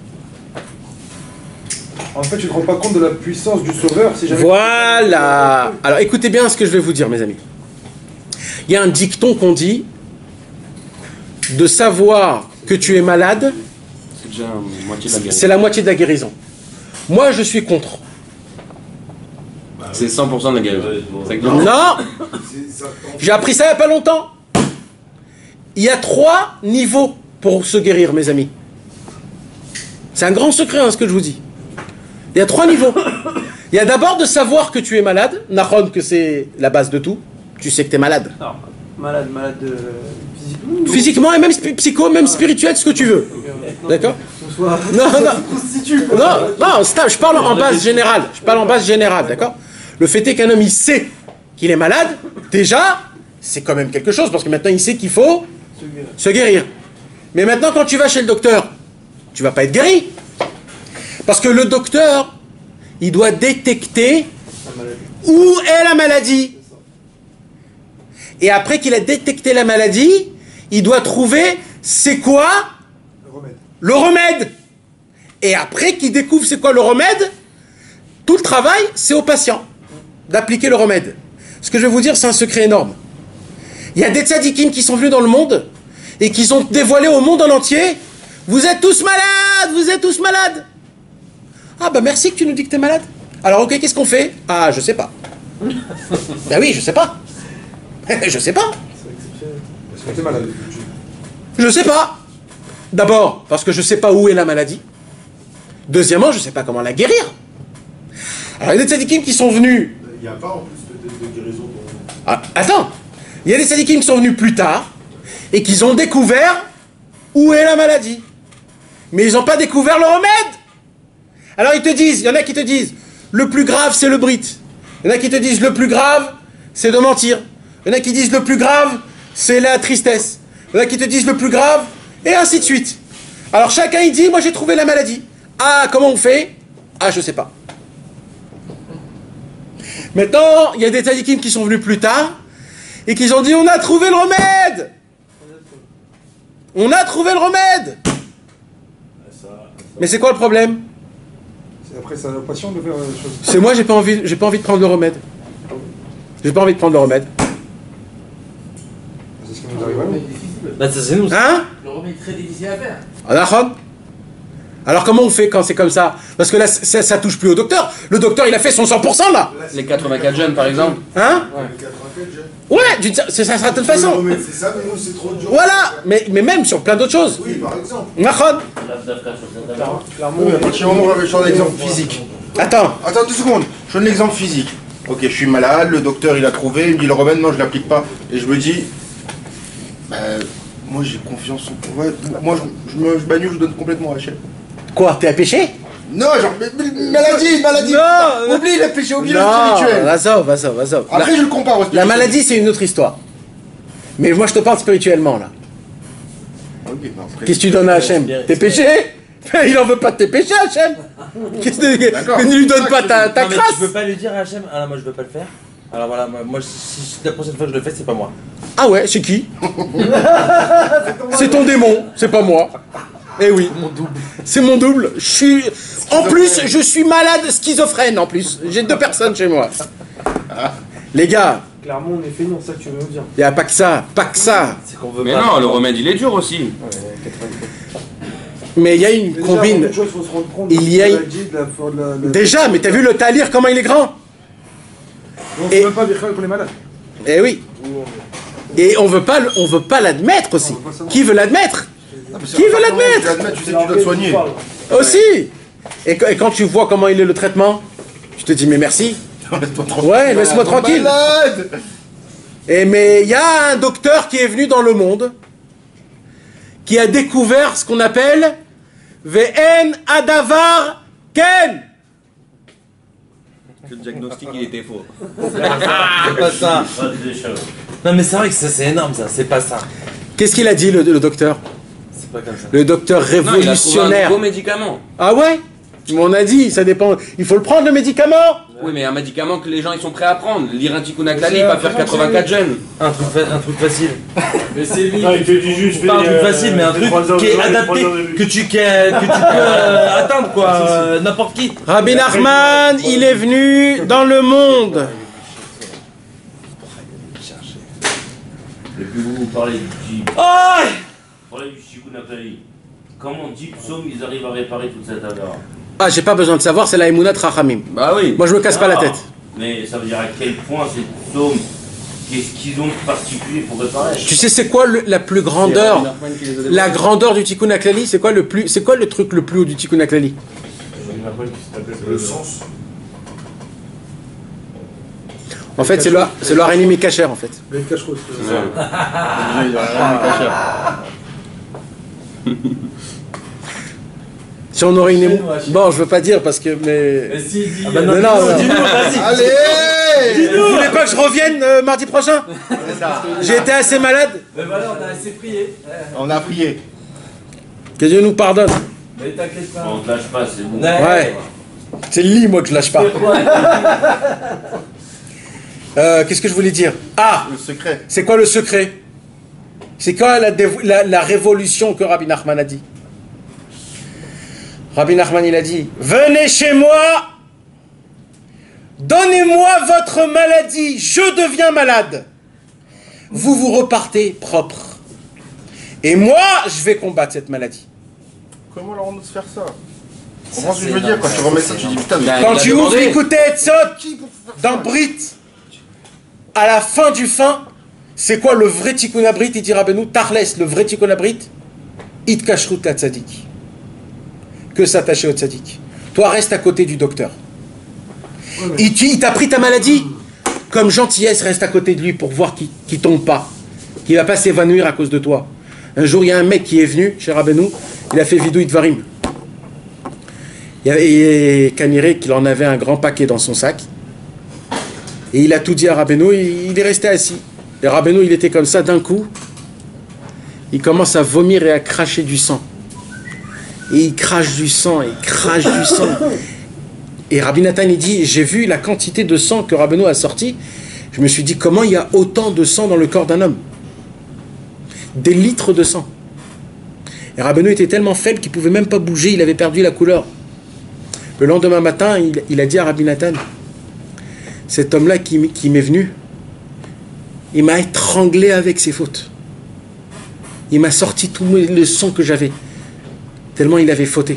En fait, tu ne te rends pas compte de la puissance du Sauveur si jamais... Voilà. Alors écoutez bien ce que je vais vous dire, mes amis. Il y a un dicton qu'on dit de savoir que tu es malade, c'est déjà la moitié de la guérison. C'est la moitié de la guérison. Moi, je suis contre. C'est 100% de la guérison. Non. J'ai appris ça il n'y a pas longtemps. Il y a 3 niveaux pour se guérir, mes amis. C'est un grand secret, ce que je vous dis. Il y a 3 niveaux. Il y a d'abord de savoir que tu es malade. Nahon, que c'est la base de tout. Tu sais que tu es malade. Non, malade physiquement. Physiquement et même psycho, même spirituel, ce que tu veux. D'accord? Non, je parle en base générale. D'accord? Le fait est qu'un homme, il sait qu'il est malade. Déjà, c'est quand même quelque chose parce que maintenant, il sait qu'il faut se guérir. Mais maintenant, quand tu vas chez le docteur, tu vas pas être guéri. Parce que le docteur, il doit détecter où est la maladie. Et après qu'il a détecté la maladie, il doit trouver c'est quoi le remède. Et après qu'il découvre c'est quoi le remède, tout le travail, c'est au patient d'appliquer le remède. Ce que je vais vous dire, c'est un secret énorme. Il y a des tzadikim qui sont venus dans le monde et qui ont dévoilé au monde en entier, vous êtes tous malades, vous êtes tous malades. Ah bah merci que tu nous dis que t'es malade. Alors ok, qu'est-ce qu'on fait? Ah, je sais pas. Ben oui, je sais pas. Je sais pas. Est-ce que t'es malade? Je sais pas. D'abord, parce que je sais pas où est la maladie. Deuxièmement, je sais pas comment la guérir. Alors il y a des tzadikim qui sont venus... Il n'y a pas en plus de guérison. Ah, attends. Il y a des tzadikim qui sont venus plus tard et qui ont découvert où est la maladie. Mais ils n'ont pas découvert le remède. Alors ils te disent, il y en a qui te disent, le plus grave c'est le brit. Il y en a qui te disent, le plus grave c'est de mentir. Il y en a qui disent, le plus grave c'est la tristesse. Il y en a qui te disent, le plus grave, et ainsi de suite. Alors chacun il dit, moi j'ai trouvé la maladie. Ah, comment on fait? Ah, je sais pas. Maintenant, il y a des tzadikim qui sont venus plus tard et qui ont dit, on a trouvé le remède. On a trouvé le remède. Mais c'est quoi le problème? Après, c'est à la passion de faire les choses. C'est moi, j'ai pas envie de prendre le remède. J'ai pas envie de prendre le remède. C'est ce qui nous arrive à nous. Bah, ça c'est nous. Hein? Le remède très difficile à faire. Alors comment on fait quand c'est comme ça? Parce que là, ça touche plus au docteur. Le docteur, il a fait son 100% là. Les 84 jeunes, par exemple. Hein? Ouais, c'est ça, certaine façon. C'est ça, mais nous, c'est trop dur. Voilà, mais même sur plein d'autres choses. Oui, par exemple. Oui, à partir du moment où je donne l'exemple physique. Attends, 2 secondes. Je donne l'exemple physique. Ok, je suis malade, le docteur il a trouvé, il me dit le remède, non, je l'applique pas. Et je me dis, moi j'ai confiance en. Ouais, moi je m'annule, je donne complètement à Hachem. quoi, t'es à péché? Non, genre, maladie. Non, Oublie les péchés, oublie le non, spirituel. vas-y. Après, je le compare au spirituel. La maladie, c'est une autre histoire. Mais moi, je te parle spirituellement, là. Okay, non, après- Qu'est-ce que tu donnes à Hachem? Tes péchés? Il en veut pas de tes péchés, Hachem. Qu'est-ce que ne lui donne pas ta Non, mais crasse? tu peux pas lui dire à Hachem, ah là, moi je veux pas le faire. Alors voilà, moi si la prochaine fois que je le fais, c'est pas moi. Ah ouais, c'est qui? C'est ton démon, c'est pas moi. Eh oui, c'est mon double. En plus, je suis malade schizophrène en plus. J'ai 2 personnes chez moi. Les gars, Clairement, on est feignants, c'est ça que tu veux nous dire. il n'y a pas que ça, C'est qu'on veut Mais pas. non, le remède il est dur aussi. Mais il y a une Déjà, combine. beaucoup de choses, faut se rendre compte Il y a de la une- maladie, de la- Déjà, mais t'as vu le talir, comment il est grand? On ne Et- sait même pas dire qu'on est malade. Eh oui. Et on veut pas l'admettre aussi. Qui veut l'admettre? Qui veut l'admettre? Tu sais que tu dois te soigner. Aussi. Et quand tu vois comment il est le traitement, tu te dis mais merci. Laisse-toi tranquille. Ouais, laisse-moi tranquille. Malade. Mais il y a un docteur qui est venu dans le monde, qui a découvert ce qu'on appelle Ve'en Adavar Ken. Le diagnostic il était faux. C'est pas ça. Non mais c'est vrai que ça c'est énorme ça, c'est pas ça. Qu'est-ce qu'il a dit le docteur? C'est pas comme ça. Le docteur Non, il a trouvé un révolutionnaire. nouveau médicament. Ah ouais? On a dit, ça dépend. Il faut le prendre le médicament. Oui, mais un médicament que les gens ils sont prêts à prendre. Lire un tikkun klali, pas faire 84 jeunes. Un truc facile. Mais c'est lui. Non, il te dit juste. Pas un truc facile, mais un truc qui est adapté, que tu peux atteindre quoi, n'importe qui. Rabbi Nachman, il est venu dans le monde. Et puis vous parlez du Oh problème du tikkun klali. Comment 10 psaumes ils arrivent à réparer toute cette affaire? Ah, j'ai pas besoin de savoir, c'est la Emunat Rachamim. Bah oui. Moi, je me casse pas la tête. Mais ça veut dire à quel point ces psaumes, qu'est-ce qu'ils ont de particulier pour réparer? Tu sais, c'est quoi la plus grandeur? La grandeur du Tikkun HaKlali, c'est quoi le truc le plus haut du Tikkun HaKlali? Le sens. En fait, c'est le Harenim Mikacher, en fait. Les cache-route. Si on aurait une bon, je veux pas dire parce que mais Si, dis. non, non, Dis-nous, vas-y. Allez. vous voulez pas que je revienne mardi prochain? J'ai été assez malade. Mais voilà, on a assez prié. On a prié. Que Dieu nous pardonne. Mais t'inquiète pas. On ne lâche pas, c'est bon. Ouais. C'est le lit, moi, que je lâche pas. Qu'est-ce que je voulais dire? Ah, Le secret. c'est quoi le secret? C'est quoi la révolution que Rabbi Nachman a dit? Rabbi Nachman, il a dit, venez chez moi, donnez-moi votre maladie, je deviens malade. vous vous repartez propre. Et moi, je vais combattre cette maladie. Comment leur ose faire ça? Comment je veux dire, quand tu remets ça, tu dis putain, mais... Quand tu ouvres l'écouté Etzot dans Brit, à la fin du fin, c'est quoi le vrai Tikkun Abrit? Il dit Rabbeinu, Tarles, le vrai Tikkun Abrit, It Kashrut la Tzadik. Que s'attacher au Tzadik. Toi, reste à côté du docteur. Il t'a pris ta maladie. Comme gentillesse, reste à côté de lui pour voir qu'il tombe pas. Qu'il va pas s'évanouir à cause de toi. Un jour, il y a un mec qui est venu chez Rabbeinu, il a fait Vidouï Dvarim. Il y avait Kaniré qu'il en avait un grand paquet dans son sac. Et il a tout dit à Rabbeinu, il est resté assis. Et Rabbeinu, il était comme ça d'un coup. Il commence à vomir et à cracher du sang. Et il crache du sang, et il crache du sang. Et Rabbi Nathan, il dit, j'ai vu la quantité de sang que Rabbeinu a sorti. Je me suis dit, comment il y a autant de sang dans le corps d'un homme? Des litres de sang. Et Rabbeinu était tellement faible qu'il ne pouvait même pas bouger, il avait perdu la couleur. Le lendemain matin, il a dit à Rabbi Nathan, cet homme-là qui m'est venu, il m'a étranglé avec ses fautes. Il m'a sorti tout le sang que j'avais, tellement il avait fauté.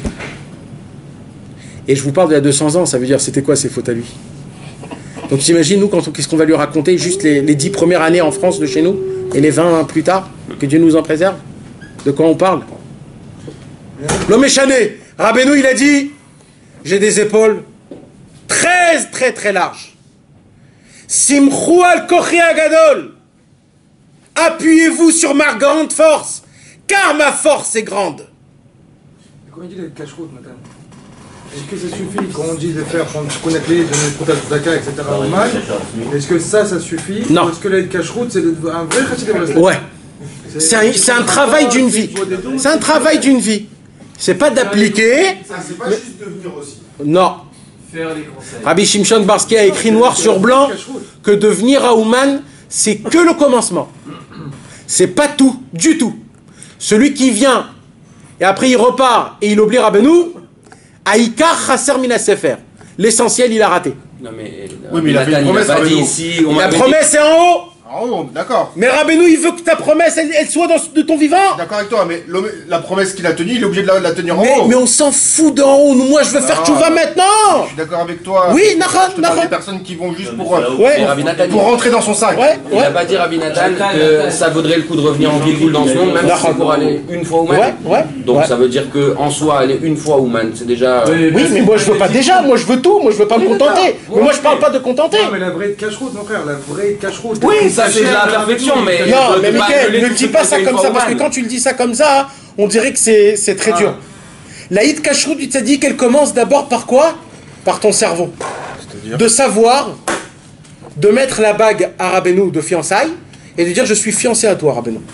Et je vous parle d'il y a 200 ans, ça veut dire c'était quoi ses fautes à lui? Donc t'imagines, nous, qu'est-ce qu'on va lui raconter juste les 10 premières années en France de chez nous, et les 20 plus tard, que Dieu nous en préserve? De quoi on parle? L'homme est chané. Rabbeinu, il a dit, j'ai des épaules très très très larges. Simchou al kochi agadol. Appuyez-vous sur ma grande force, car ma force est grande. Quand on dit les cache-route, madame, est-ce que ça suffit quand on dit de faire, quand tu connais les, de notre Zaka, etc. mal, est-ce que ça suffit? Non. Ou est-ce que les cache-route, c'est un vrai chassid? Ouais. C'est un travail d'une vie. C'est un travail d'une vie. C'est pas d'appliquer. C'est pas juste de venir aussi. Non. Rabbi Shimshon Barski a écrit noir sur blanc que devenir Aouman, c'est que le commencement. C'est pas tout, du tout. Celui qui vient et après il repart et il oublie Rabbeinu, Aïkar Chasser Mina Sefer. L'essentiel, il a raté. Non mais, oui, mais il a fait une promesse, pas dit ici. La promesse est en haut. En haut, d'accord. Mais Rabbeinu, il veut que ta promesse, elle soit de ton vivant. D'accord avec toi, mais la promesse qu'il a tenue, il est obligé de la tenir en haut. Mais on s'en fout d'en haut. Moi, je veux faire tchouva maintenant. Je suis d'accord avec toi. Oui, Nahon. Des personnes qui vont juste pour rentrer dans son sac. Il n'a pas dit Rabbi Nathan que ça vaudrait le coup de revenir en Gilgoul dans ce monde, même si c'est pour aller une fois au Man. Donc ça veut dire qu'en soi, aller une fois au Man, c'est déjà... Oui, mais moi je veux pas déjà, moi je veux tout, moi je veux pas me contenter. Mais moi je parle pas de contenter. Non, mais la vraie cache-route, mon frère, la vraie cache-route. Oui, ça c'est de la perfection, mais... Non, mais Mickaël, ne dis pas ça comme ça, parce que quand tu le dis ça comme ça, on dirait que c'est très dur. La hit cache-route du tzaddik, elle commence d'abord par quoi? Par ton cerveau. De savoir, de mettre la bague à Rabbeinu de fiançailles, et de dire je suis fiancé à toi, Rabbeinu.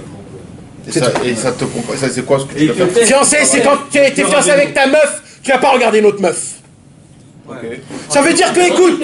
Et ça te comprend, ça c'est quoi ce que tu vas faire? Fiancé, c'est quand tu as été fiancé avec ta meuf, tu vas pas regarder une autre meuf. Okay. Ça veut dire que, écoute,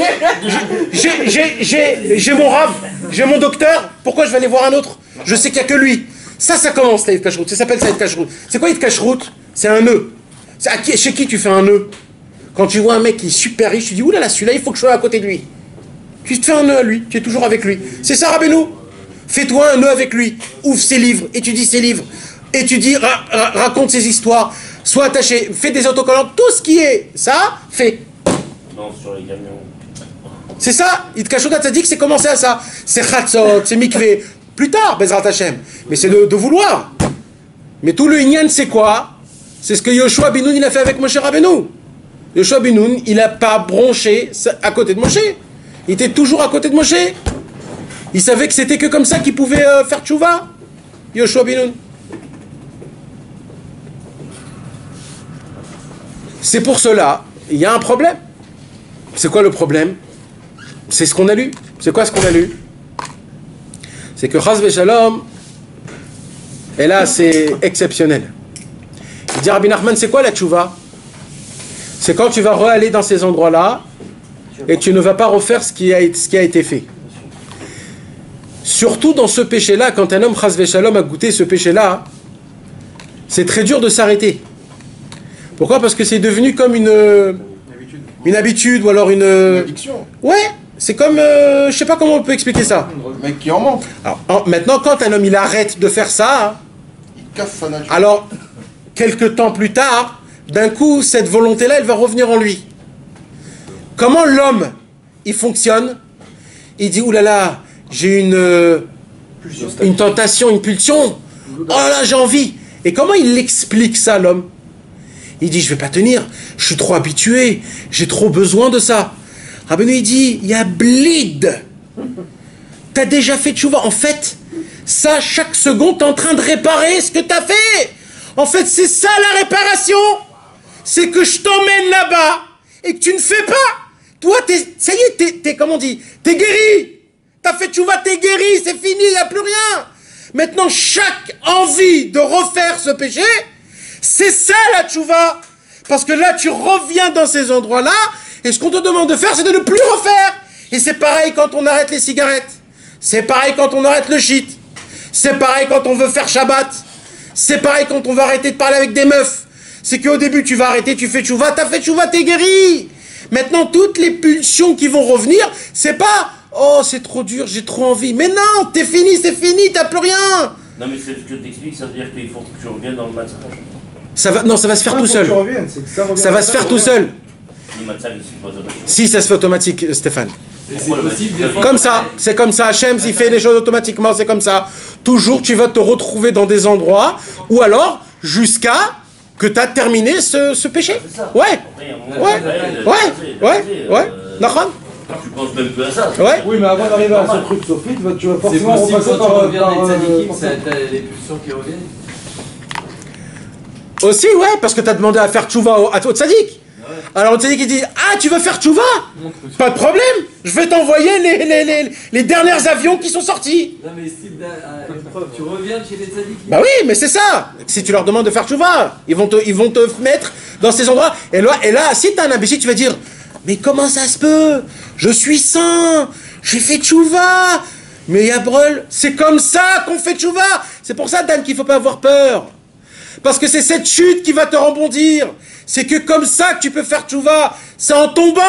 j'ai mon rave, j'ai mon docteur, pourquoi je vais aller voir un autre? Je sais qu'il n'y a que lui. Ça commence la hit cache-route, ça s'appelle ça hit cache-route. C'est quoi hit cache-route? C'est un nœud. Chez qui tu fais un nœud? Quand tu vois un mec qui est super riche, tu dis oulala, celui-là, il faut que je sois à côté de lui. Tu te fais un nœud à lui, tu es toujours avec lui. C'est ça, Rabbeinu. Fais-toi un nœud avec lui, ouvre ses livres, étudie ses livres, étudie, raconte ses histoires, sois attaché, fais des autocollants, tout ce qui est ça, fais. Non, sur les camions. C'est ça, Itkashot Tzadik, c'est commencer à ça. C'est Chatzot, c'est Mikvé. Plus tard, Bezrat Hashem. Mais c'est de vouloir. Mais tout le Inyan, c'est quoi? C'est ce que Yoshua Binoun, il a fait avec Moshe Rabbeinu. Yoshua Binoun, il n'a pas bronché à côté de Moshe. Il était toujours à côté de Moshe. Il savait que c'était que comme ça qu'il pouvait faire tchouva. Yoshua Binoun. C'est pour cela, il y a un problème. C'est quoi le problème? C'est ce qu'on a lu. C'est quoi ce qu'on a lu? C'est que Chas v'Shalom, et là c'est exceptionnel. Il dit Rabbi Nachman, c'est quoi la tchouva? C'est quand tu vas re-aller dans ces endroits-là et tu ne vas pas refaire ce qui a été fait. Surtout dans ce péché-là, quand un homme Chas v'Shalom a goûté ce péché-là, c'est très dur de s'arrêter. Pourquoi? Parce que c'est devenu comme une habitude ou alors une addiction. Ouais, C'est comme, je sais pas comment on peut expliquer ça. Le mec qui en manque. Alors, maintenant, quand un homme il arrête de faire ça, il casse sa nature. Alors, quelques temps plus tard, d'un coup, cette volonté-là, elle va revenir en lui. Comment l'homme, il fonctionne? Il dit, oulala, j'ai une tentation, une pulsion. Oh là, j'ai envie. Et comment il l'explique ça, l'homme? Il dit, je vais pas tenir, je suis trop habitué, j'ai trop besoin de ça. Rabbeinu, il dit, il y a bleed. T'as déjà fait tchouva. En fait, ça, chaque seconde, t'es en train de réparer ce que t'as fait. En fait, c'est ça la réparation. C'est que je t'emmène là-bas et que tu ne fais pas. Toi, ça y est, t'es comment on dit? T'es guéri. T'as fait tchouva, t'es guéri, c'est fini, il n'y a plus rien. Maintenant, chaque envie de refaire ce péché, c'est ça la tchouva. Parce que là, tu reviens dans ces endroits-là, et ce qu'on te demande de faire, c'est de ne plus refaire. Et c'est pareil quand on arrête les cigarettes. C'est pareil quand on arrête le shit. C'est pareil quand on veut faire Shabbat. C'est pareil quand on va arrêter de parler avec des meufs. C'est qu'au début, tu vas arrêter, tu fais tchouva, t'as fait tchouva, t'es guéri. Maintenant, toutes les pulsions qui vont revenir, c'est pas « Oh, c'est trop dur, j'ai trop envie ». Mais non, t'es fini, c'est fini, t'as plus rien. Non, mais c'est ce que t'expliques, ça veut dire qu'il faut que tu reviennes dans le massage. Non, ça va se faire tout seul. Ça va se faire tout seul. Le massage, c'est pas automatique. Si, ça se fait automatique, Stéphane. Comme ça, c'est comme ça. Hachem, il fait les choses automatiquement, c'est comme ça. Toujours, tu vas te retrouver dans des endroits, ou alors, jusqu'à que tu as terminé ce péché. Ouais. Nahon. Tu penses même plus à ça. Ouais. Oui, mais avant d'arriver à ce truc sophite, tu vas forcément repasser par... Quand tu reviens des tzadikim, t'as les pulsions qui reviennent. Aussi, ouais, parce que tu as demandé à faire tchouva au tzadik. Alors le tzadik il dit, ah, tu veux faire tchouva? Pas de problème, je vais t'envoyer les derniers avions qui sont sortis. Non mais tu reviens chez les tzadikim. Bah oui, mais c'est ça. Si tu leur demandes de faire tchouva, ils vont te mettre dans ces endroits. Et là, si t'as un imbécile, tu vas dire, mais comment ça se peut? Je suis saint, j'ai fait tchouva. Mais Yabrol, c'est comme ça qu'on fait tchouva. C'est pour ça, Dan, qu'il faut pas avoir peur. Parce que c'est cette chute qui va te rebondir. C'est que comme ça que tu peux faire tchouva. C'est en tombant.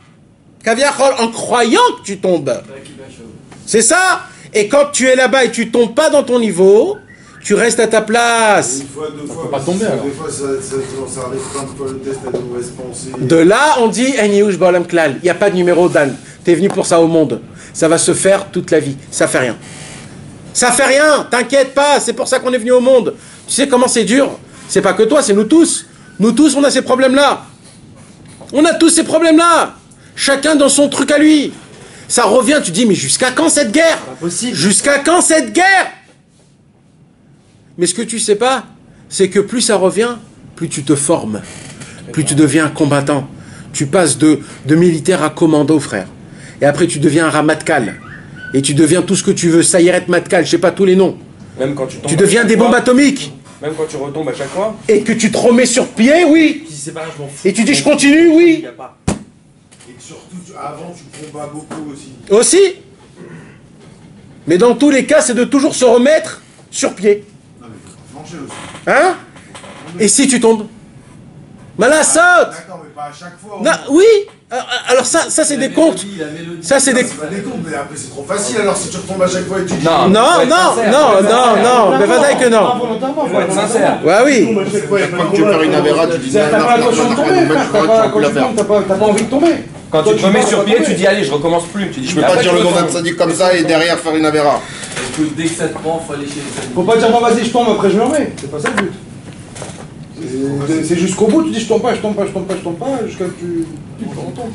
En croyant que tu tombes. C'est ça. Et quand tu es là-bas et tu tombes pas dans ton niveau, tu restes à ta place. Une fois, deux fois, pas tomber, alors. Des fois, ça arrive plein de fois le test à de mauvaises pensées. De là, on dit, il n'y a pas de numéro, Dan. T'es venu pour ça au monde. Ça va se faire toute la vie. Ça fait rien. Ça fait rien. T'inquiète pas. C'est pour ça qu'on est venu au monde. Tu sais comment c'est dur? C'est pas que toi, c'est nous tous. Nous tous, on a ces problèmes-là. On a tous ces problèmes-là. Chacun dans son truc à lui. Ça revient, tu dis, mais jusqu'à quand cette guerre? Jusqu'à quand cette guerre? Mais ce que tu sais pas, c'est que plus ça revient, plus tu te formes. Plus tu deviens un combattant. Tu passes de militaire à commando, frère. Et après, tu deviens un ramatkal. Et tu deviens tout ce que tu veux. Sayeret Matkal, je sais pas tous les noms. Même quand tu tombes. Tu deviens des bombes atomiques. Même quand tu retombes à chaque fois. Et que tu te remets sur pied, oui. Et tu dis je continue, oui. Et surtout, avant, tu combats beaucoup aussi. Aussi. Mais dans tous les cas, c'est de toujours se remettre sur pied. Non, mais faut flancher aussi. Hein? Et si tu tombes? Malassot. D'accord, mais pas à chaque fois. Non, oui. Alors ça c'est des contes. Ça c'est des... C'est pas des comptes, mais après c'est trop facile alors si tu retombes à chaque fois et tu dis... Non, mais vas-y que non. Faut être sincère. Ouais, oui. Chaque fois que tu veux faire une avéra, tu dis T'as pas l'intention de tomber, t'as pas envie de tomber. Quand tu te remets sur pied, tu dis allez, je recommence plus. Tu dis, Je peux pas dire le nom d'un tzaddik comme ça et derrière faire une avéra. Écoute, dès que ça te prend, faut aller chez les tzadikim. Faut pas dire, bon vas-y, je tombe, après je me remets. C'est pas ça le but. C'est jusqu'au bout, tu dis je tombe pas, jusqu'à que tu retombes.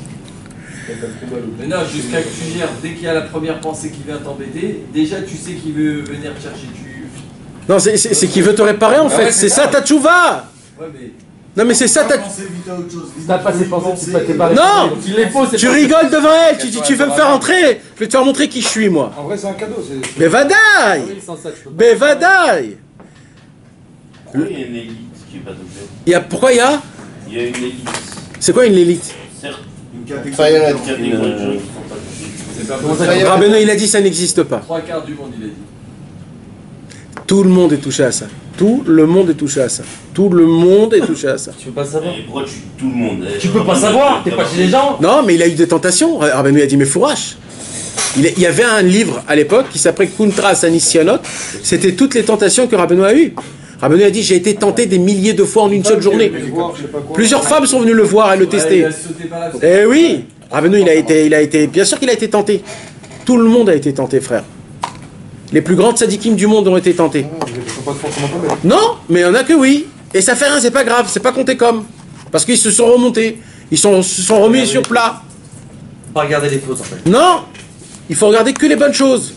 Mais non, jusqu'à que tu gères, dès qu'il y a la première pensée qui vient t'embêter, déjà tu sais qu'il veut venir te chercher. Non, c'est qu'il veut te réparer en fait. C'est ça ta tchouva. Ouais, mais... Non mais c'est ça ta... T'as pas ces pensées, t'es pas... Non. Tu rigoles devant elle, tu dis tu veux me faire entrer. Je vais te faire montrer qui je suis moi. En vrai c'est un cadeau. Mais vadaï. Mais vadaï. Pourquoi il y a une élite qui n'est pas dopée? Pourquoi il y a? Il y a une élite. C'est quoi une élite? Certes, Une catégorie de gens qui ne sont pas touchés. C'est pas Rabbeinu il a dit ça n'existe pas. 3 quarts du monde il a dit. Tout le monde est touché à ça. Tout le monde est touché à ça. Tout le monde est touché à ça. Tu peux pas savoir. Pourquoi tout le monde Tu peux pas savoir, t'es pas chez les gens. Non, mais il a eu des tentations. Rabbeinu a dit, mais fourrache. Il y avait un livre à l'époque qui s'appelait Kuntras Anisyanot. C'était toutes les tentations que Rabbeinu a eues. Rabbeinu a dit, j'ai été tenté des milliers de fois en une seule journée. Plusieurs femmes sont venues le voir et le tester. Eh oui, Rabbeinu, il a été, bien sûr qu'il a été tenté. Tout le monde a été tenté, frère. Les plus grands tzadikim du monde ont été tentés. Non, mais il y en a que oui. Et ça fait rien, c'est pas grave, c'est pas compté comme. Parce qu'ils se sont remontés. Ils se sont remis sur plat. Pas regarder les fautes en fait. Non, il faut regarder que les bonnes choses.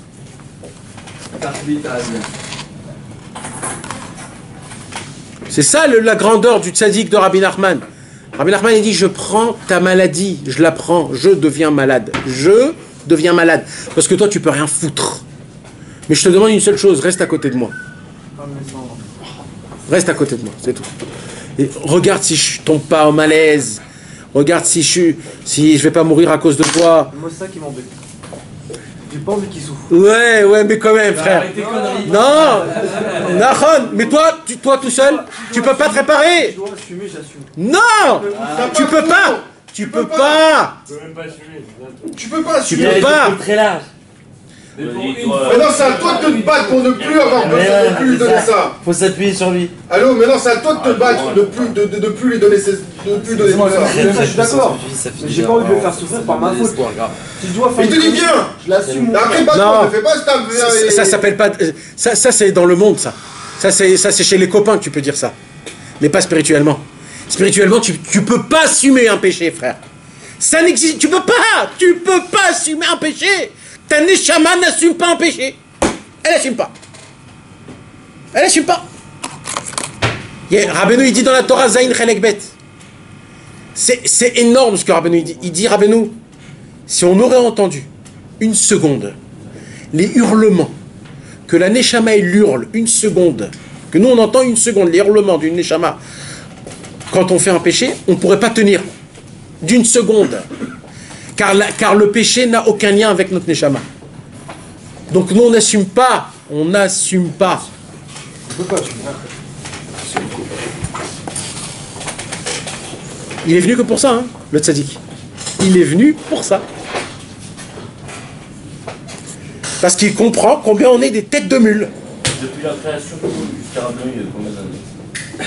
C'est ça la grandeur du tzaddik de Rabbi Nachman. Rabbi Nachman il dit, je prends ta maladie, je la prends, je deviens malade. Je deviens malade. Parce que toi tu peux rien foutre. Mais je te demande une seule chose, reste à côté de moi. Reste à côté de moi, c'est tout. Et regarde si je tombe pas en malaise. Regarde si je vais pas mourir à cause de toi. Moi, c'est ça qui m'embête. J'ai pas envie qu'il souffre. Ouais, mais quand même, frère. Non, Nahon, mais toi tout seul, tu peux pas te réparer. Je dois assumer, j'assume. Non, tu peux pas. Tu peux pas. Tu peux pas Tu assumer. peux pas. Très large. Mais non, c'est à toi de te battre pour ne plus avoir besoin, de plus lui donner ça. Faut s'appuyer sur lui. Allô, mais non, c'est à toi de te battre, de plus lui donner ça. Je suis d'accord. Mais j'ai pas envie de le faire souffrir par ma faute. Si je dois faire. Il te dit bien. Je l'assume. Après, pas ne fais pas Ça s'appelle pas. Ça c'est dans le monde, ça. Ça c'est chez les copains que tu peux dire ça. Mais pas spirituellement. Spirituellement, tu peux pas assumer un péché, frère. Ça n'existe. Tu peux pas assumer un péché. Ta neshama n'assume pas un péché. Elle n'assume pas. Elle n'assume pas. Rabbeinu, il dit dans la Torah, Zayin Chelek Bet. C'est énorme ce que Rabbeinu dit. Il dit, Rabbeinu, si on aurait entendu une seconde les hurlements, que la neshama elle hurle une seconde, que nous on entend une seconde les hurlements d'une neshama, quand on fait un péché, on ne pourrait pas tenir d'une seconde. Car le péché n'a aucun lien avec notre neshama. Donc nous on n'assume pas. On n'assume pas. On peut pas assumer. Il est venu que pour ça, hein, le tzaddik. Il est venu pour ça. Parce qu'il comprend combien on est des têtes de mule. Depuis la création jusqu'à Rabbeinu, il y a combien d'années?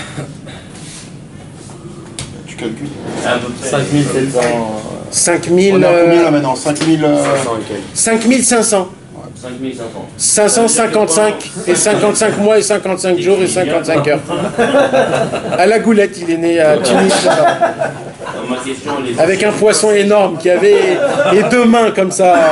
Tu calcules. À peu près. 5700. 5000. On est à combien là maintenant 5500. 5500. 5500. 555 et 55 mois et 55 jours et 55 heures. À la goulette, il est né à Tunis. Ma question, elle est... Avec un poisson énorme qui avait et deux mains comme ça.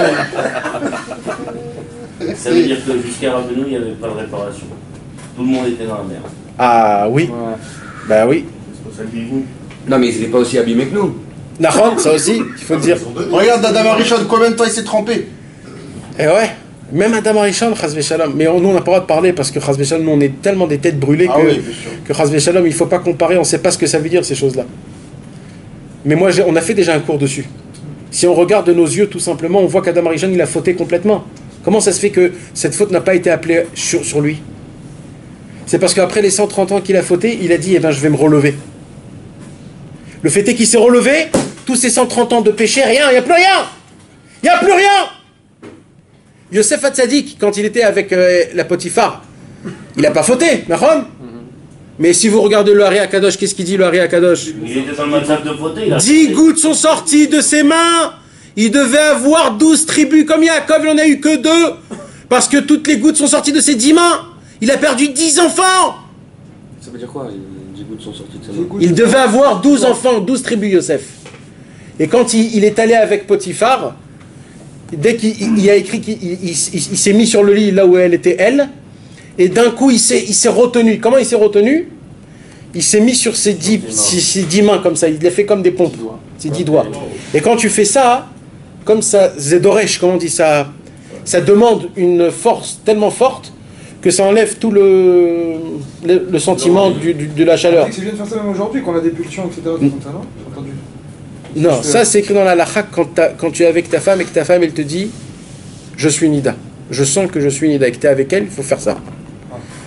Ça veut dire que jusqu'à Rabbeinu, il n'y avait pas de réparation. Tout le monde était dans la merde. Ah oui. Bah oui. C'est pour ça qu'il est venu. Non, mais ils n'étaient pas aussi abîmés que nous. Nahon, ça aussi, il faut le dire. Regarde Adam Arishon, combien de temps il s'est trempé? Et ouais, même Adam Arishon, Chazvé Shalom. Mais nous, on n'a pas le droit de parler parce que Chazvé Shalom, nous, on est tellement des têtes brûlées que Chazvé Shalom, il ne faut pas comparer, on ne sait pas ce que ça veut dire, ces choses-là. Mais moi, on a fait déjà un cours dessus. Si on regarde de nos yeux, tout simplement, on voit qu'Adam Arishon, il a fauté complètement. Comment ça se fait que cette faute n'a pas été appelée sur lui? C'est parce qu'après les 130 ans qu'il a fauté, il a dit, eh ben, je vais me relever. Le fait est qu'il s'est relevé, tous ces 130 ans de péché, rien, il n'y a plus rien. Il n'y a plus rien. Yosef Hatzadik, quand il était avec la Potiphar, il n'a pas fauté, d'accord? Mais si vous regardez le Hari Akadosh, qu'est-ce qu'il dit le Hari Akadosh? Il était dans le match de fauté. 10 gouttes sont sorties de ses mains. Il devait avoir 12 tribus. Comme Yaakov, il n'en a eu que 2. Parce que toutes les gouttes sont sorties de ses 10 mains. Il a perdu 10 enfants. Ça veut dire quoi? 10 gouttes sont sorties de ses mains. Il devait avoir 12 enfants, 12 tribus, Yosef. Et quand il est allé avec Potiphar, dès qu'il a écrit qu'il s'est mis sur le lit là où elle était elle, et d'un coup il s'est retenu. Comment il s'est retenu? Il s'est mis sur ses 10 mains comme ça, il les fait comme des pompes, ses 10 doigts. Et quand tu fais ça, comme ça, Zedoresh, comment on dit ça, ça demande une force tellement forte que ça enlève tout le sentiment de la chaleur. C'est bien de faire ça même aujourd'hui, quand on a des pulsions, etc. Comme ça, non? J'ai entendu. Non, ça c'est écrit dans la halakha quand tu es avec ta femme et que ta femme elle te dit je suis Nida. Je sens que je suis Nida et que tu es avec elle, il faut faire ça.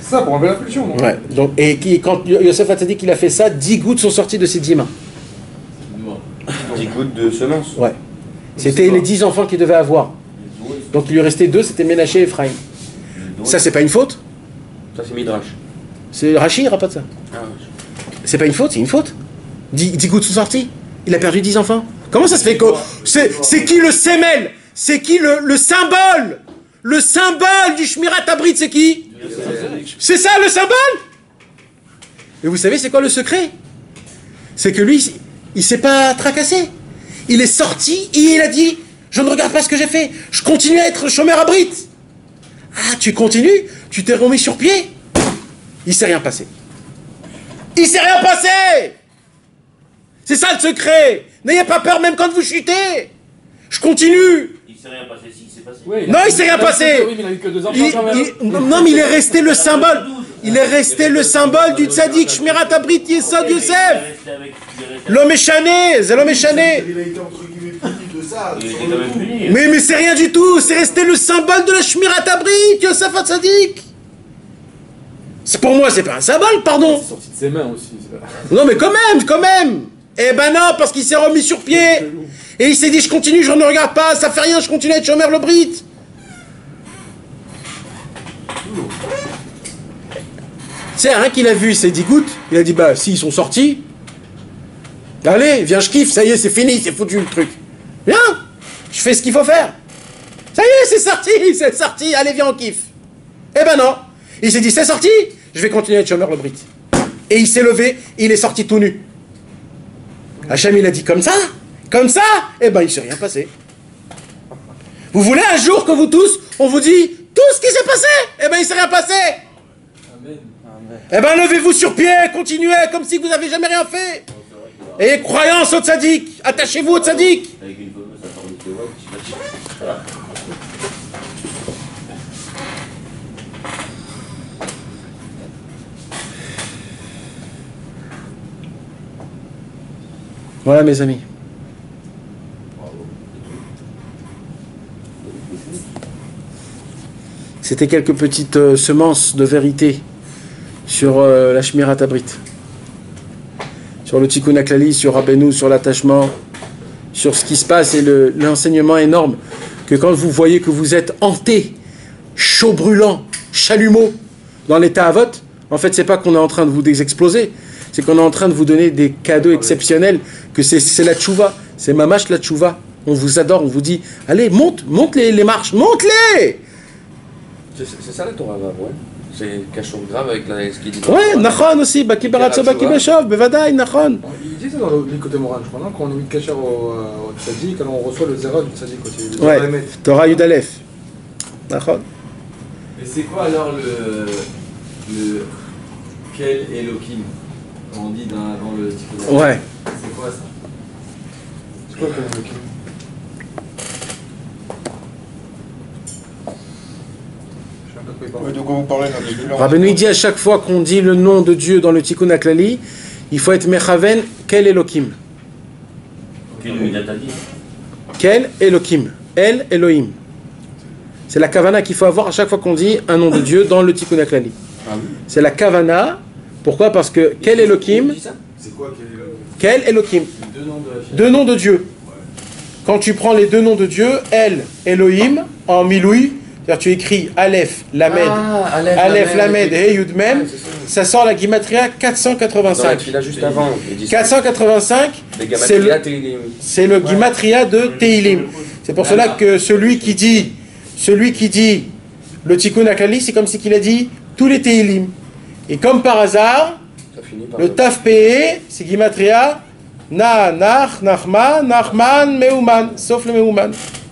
C'est ça, pour enlever la pulsion. Non Ouais. Donc, quand Yosef Hatzadik il a fait ça, 10 gouttes sont sorties de ses 10 mains. 10 gouttes de semences. Ouais. C'était les 10 enfants qu'il devait avoir. Donc il lui restait 2, c'était Ménaché et Ephraïm. Ça, c'est pas une faute? Ça, c'est Midrash. C'est Rachi, il rapporte ça. Ah, c'est pas une faute, c'est une faute. 10 gouttes sont sorties. Il a perdu 10 enfants. Comment ça se fait que... C'est qui le sémel? C'est qui le symbole? Le symbole du Shmirat Abrit, c'est qui? C'est ça le symbole? Et vous savez c'est quoi le secret? C'est que lui, il s'est pas tracassé. Il est sorti et il a dit, je ne regarde pas ce que j'ai fait, je continue à être le Shomer Abrit. Ah, tu continues? Tu t'es remis sur pied? Il s'est rien passé. Il s'est rien passé! C'est ça le secret! N'ayez pas peur même quand vous chutez! Je continue! Il s'est rien passé, si, il s'est passé. Oui, non, il s'est rien passé! Oui, mais il a eu que 2 enfants quand même. Non, mais il est resté le symbole. Il est resté le symbole du tzaddik, Shmirat Abrit Yesod Yosef. L'homme est chané, c'est l'homme est chané. Il a été entre guillemets puni de ça. Il était quand même puni. Mais c'est rien du tout, c'est resté le symbole de la Shmirat Abrit, Yosef Hatzadik. Pour moi, c'est pas un symbole, pardon. C'est sorti de ses mains aussi. Non, mais quand même. Eh ben non, parce qu'il s'est remis sur pied. Et il s'est dit, je continue, je ne regarde pas, ça fait rien, je continue à être Shomer le Brit. C'est un qu'il a vu ces 10 gouttes, il a dit, bah, si ils sont sortis, allez, viens, je kiffe, ça y est, c'est fini, c'est foutu le truc. Viens, je fais ce qu'il faut faire. Ça y est, c'est sorti, allez, viens, on kiffe. Eh ben non, il s'est dit, c'est sorti, je vais continuer à être Shomer le Brit. Et il s'est levé, il est sorti tout nu. Hachem, il a dit, comme ça, eh ben, il ne s'est rien passé. Vous voulez un jour que vous tous, on vous dit, tout ce qui s'est passé, eh ben, il ne s'est rien passé. Amen. Eh ben, levez-vous sur pied, continuez comme si vous n'avez jamais rien fait. Et croyance au tzaddik, attachez-vous au tzaddik. Avec une photo, ça part de tes voix, voilà. Voilà, mes amis. C'était quelques petites semences de vérité sur la Shmirat Abrit, sur le Tikkun HaKlali, sur Rabbeinu, sur l'attachement, sur ce qui se passe et l'enseignement énorme que quand vous voyez que vous êtes hanté, chaud brûlant, chalumeau dans l'état Avot, en fait c'est pas qu'on est en train de vous exploser, c'est qu'on est en train de vous donner des cadeaux exceptionnels, que c'est la tchouva, c'est mamash la tchouva. On vous adore, on vous dit, allez, monte les marches, monte-les. C'est ça la Torah, ouais. C'est cachot grave avec ce qu'il dit. Ouais, Nachon aussi, Baki Baratso, Baki Beshov, Bevadaï, Nachon. Il dit ça dans le côté moral, je crois, non? Quand on est mis de cacher au tzaddik, alors on reçoit le zéra du tzaddik aussi. Ouais, Torah Yudalef. Nachon. Mais c'est quoi alors le quel Elohim? Quand on dit avant le Tikkun. Ouais. C'est quoi ça? C'est quoi quel Elohim? De quoi vous parlez là? Rabbeinu dit à chaque fois qu'on dit le nom de Dieu dans le Tikkun HaKlali, il faut être Mechaven, quel Elohim? Quel Elohim? El Elohim. C'est la kavana qu'il faut avoir à chaque fois qu'on dit un nom de Dieu dans le Tikkun HaKlali. C'est la kavana. Pourquoi? Parce que quel Elohim? C'est quoi quel Elohim? Quel Elohim? Deux noms de Dieu. Quand tu prends les deux noms de Dieu, El, Elohim, en miloui, c'est-à-dire tu écris Aleph, Lamed, Aleph, Lamed et Yud Mem, ça sort la Gimatria 485. Là juste avant. 485, c'est le Gimatria de Teilim. C'est pour cela que celui qui dit le Tikkun HaKlali, c'est comme si il a dit tous les Teilim. Et comme par hasard, le Taf Pe, c'est Gimatria Na, Nach, Nachman, Nachman, Meuman, sauf le Meuman.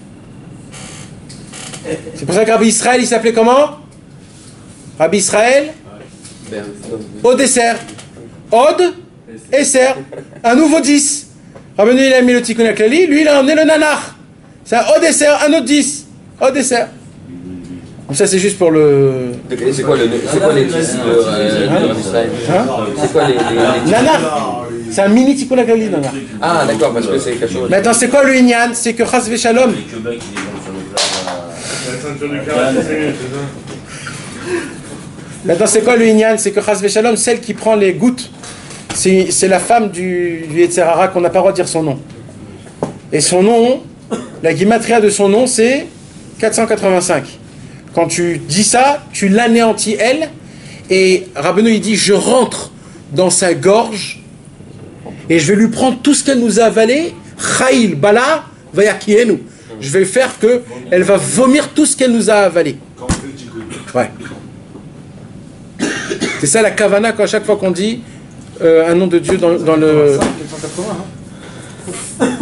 C'est pour ça que Rabbi Israël, il s'appelait comment? Rabbi Israël au dessert. Od, Esser. Un nouveau 10. Rabbeinu, il a mis le Tikkun HaKlali, lui, il a emmené le Nanach. C'est un Od Esser, un autre 10. Od Esser. Donc ça, c'est juste pour le... C'est quoi les 10 de Rabbi Israël? C'est quoi les 10? Nanach. C'est un mini Tikkun HaKlali, Nanach. Ah, d'accord, parce que c'est quelque chose. Mais attends, c'est quoi le Inyan? C'est que Chas Veshalom. Maintenant, c'est quoi le Inyan? C'est que Chas Veshalom, celle qui prend les gouttes, c'est la femme du Yetzer Hara qu'on n'a pas le droit de dire son nom. Et son nom, la guimatria de son nom, c'est 485. Quand tu dis ça, tu l'anéantis elle. Et Rabbeinu, il dit, je rentre dans sa gorge et je vais lui prendre tout ce qu'elle nous a avalé. Chaïl, Bala, Vayakienu. Je vais faire que elle va vomir tout ce qu'elle nous a avalé. Ouais. C'est ça la kavana, quand à chaque fois qu'on dit un nom de Dieu dans le... 480,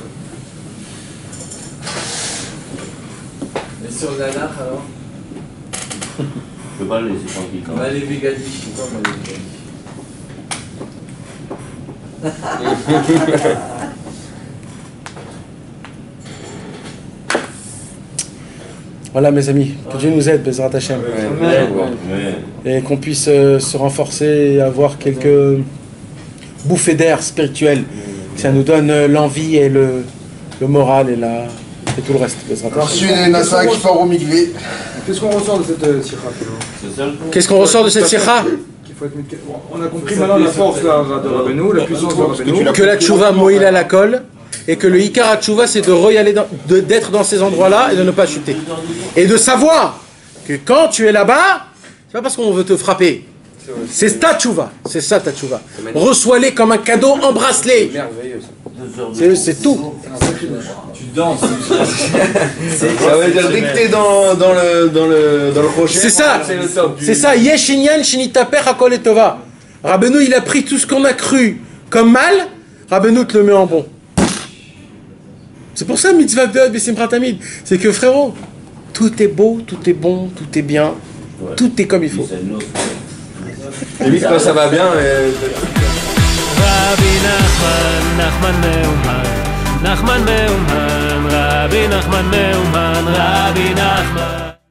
Et sur la nare alors? Je peux pas le laisser tranquille quand même. Les Végadi, je sais pas moi les Végadi. Voilà mes amis, que Dieu nous aide, Bezrat Hashem. Et qu'on puisse se renforcer et avoir quelques bouffées d'air spirituel. Que ça nous donne l'envie et le moral et tout le reste, Bezrat Hashem. Qu'est-ce qu'on ressort de cette sikha? Qu'est-ce qu'on ressort de cette sikha? On a compris maintenant la force de Rabbeinu, la puissance de Rabbeinu. Que la tchouva moïla la colle. Et que le Ikar Tchouva, c'est d'être dans ces endroits-là et de ne pas chuter. Et de savoir que quand tu es là-bas, c'est pas parce qu'on veut te frapper. C'est ta tchouva. C'est ça ta tchouva. Reçois-les comme un cadeau, embrasse-les. C'est tout. Tu danses. Ça veut dire dès que t'es dans le prochain. C'est ça. C'est ça. Yeshinyan shinitaper hakol etova. Rabbeinu, il a pris tout ce qu'on a cru comme mal. Rabbeinu te le met en bon. C'est pour ça, mitzvah ve'od b'simchat tamid. C'est que frérot, tout est beau, tout est bon, tout est bien, tout est comme il faut. Et puis quand ça va bien. Rabbi Nachman Meuman, Rabbi Nachman Meuman, Rabbi Nachman.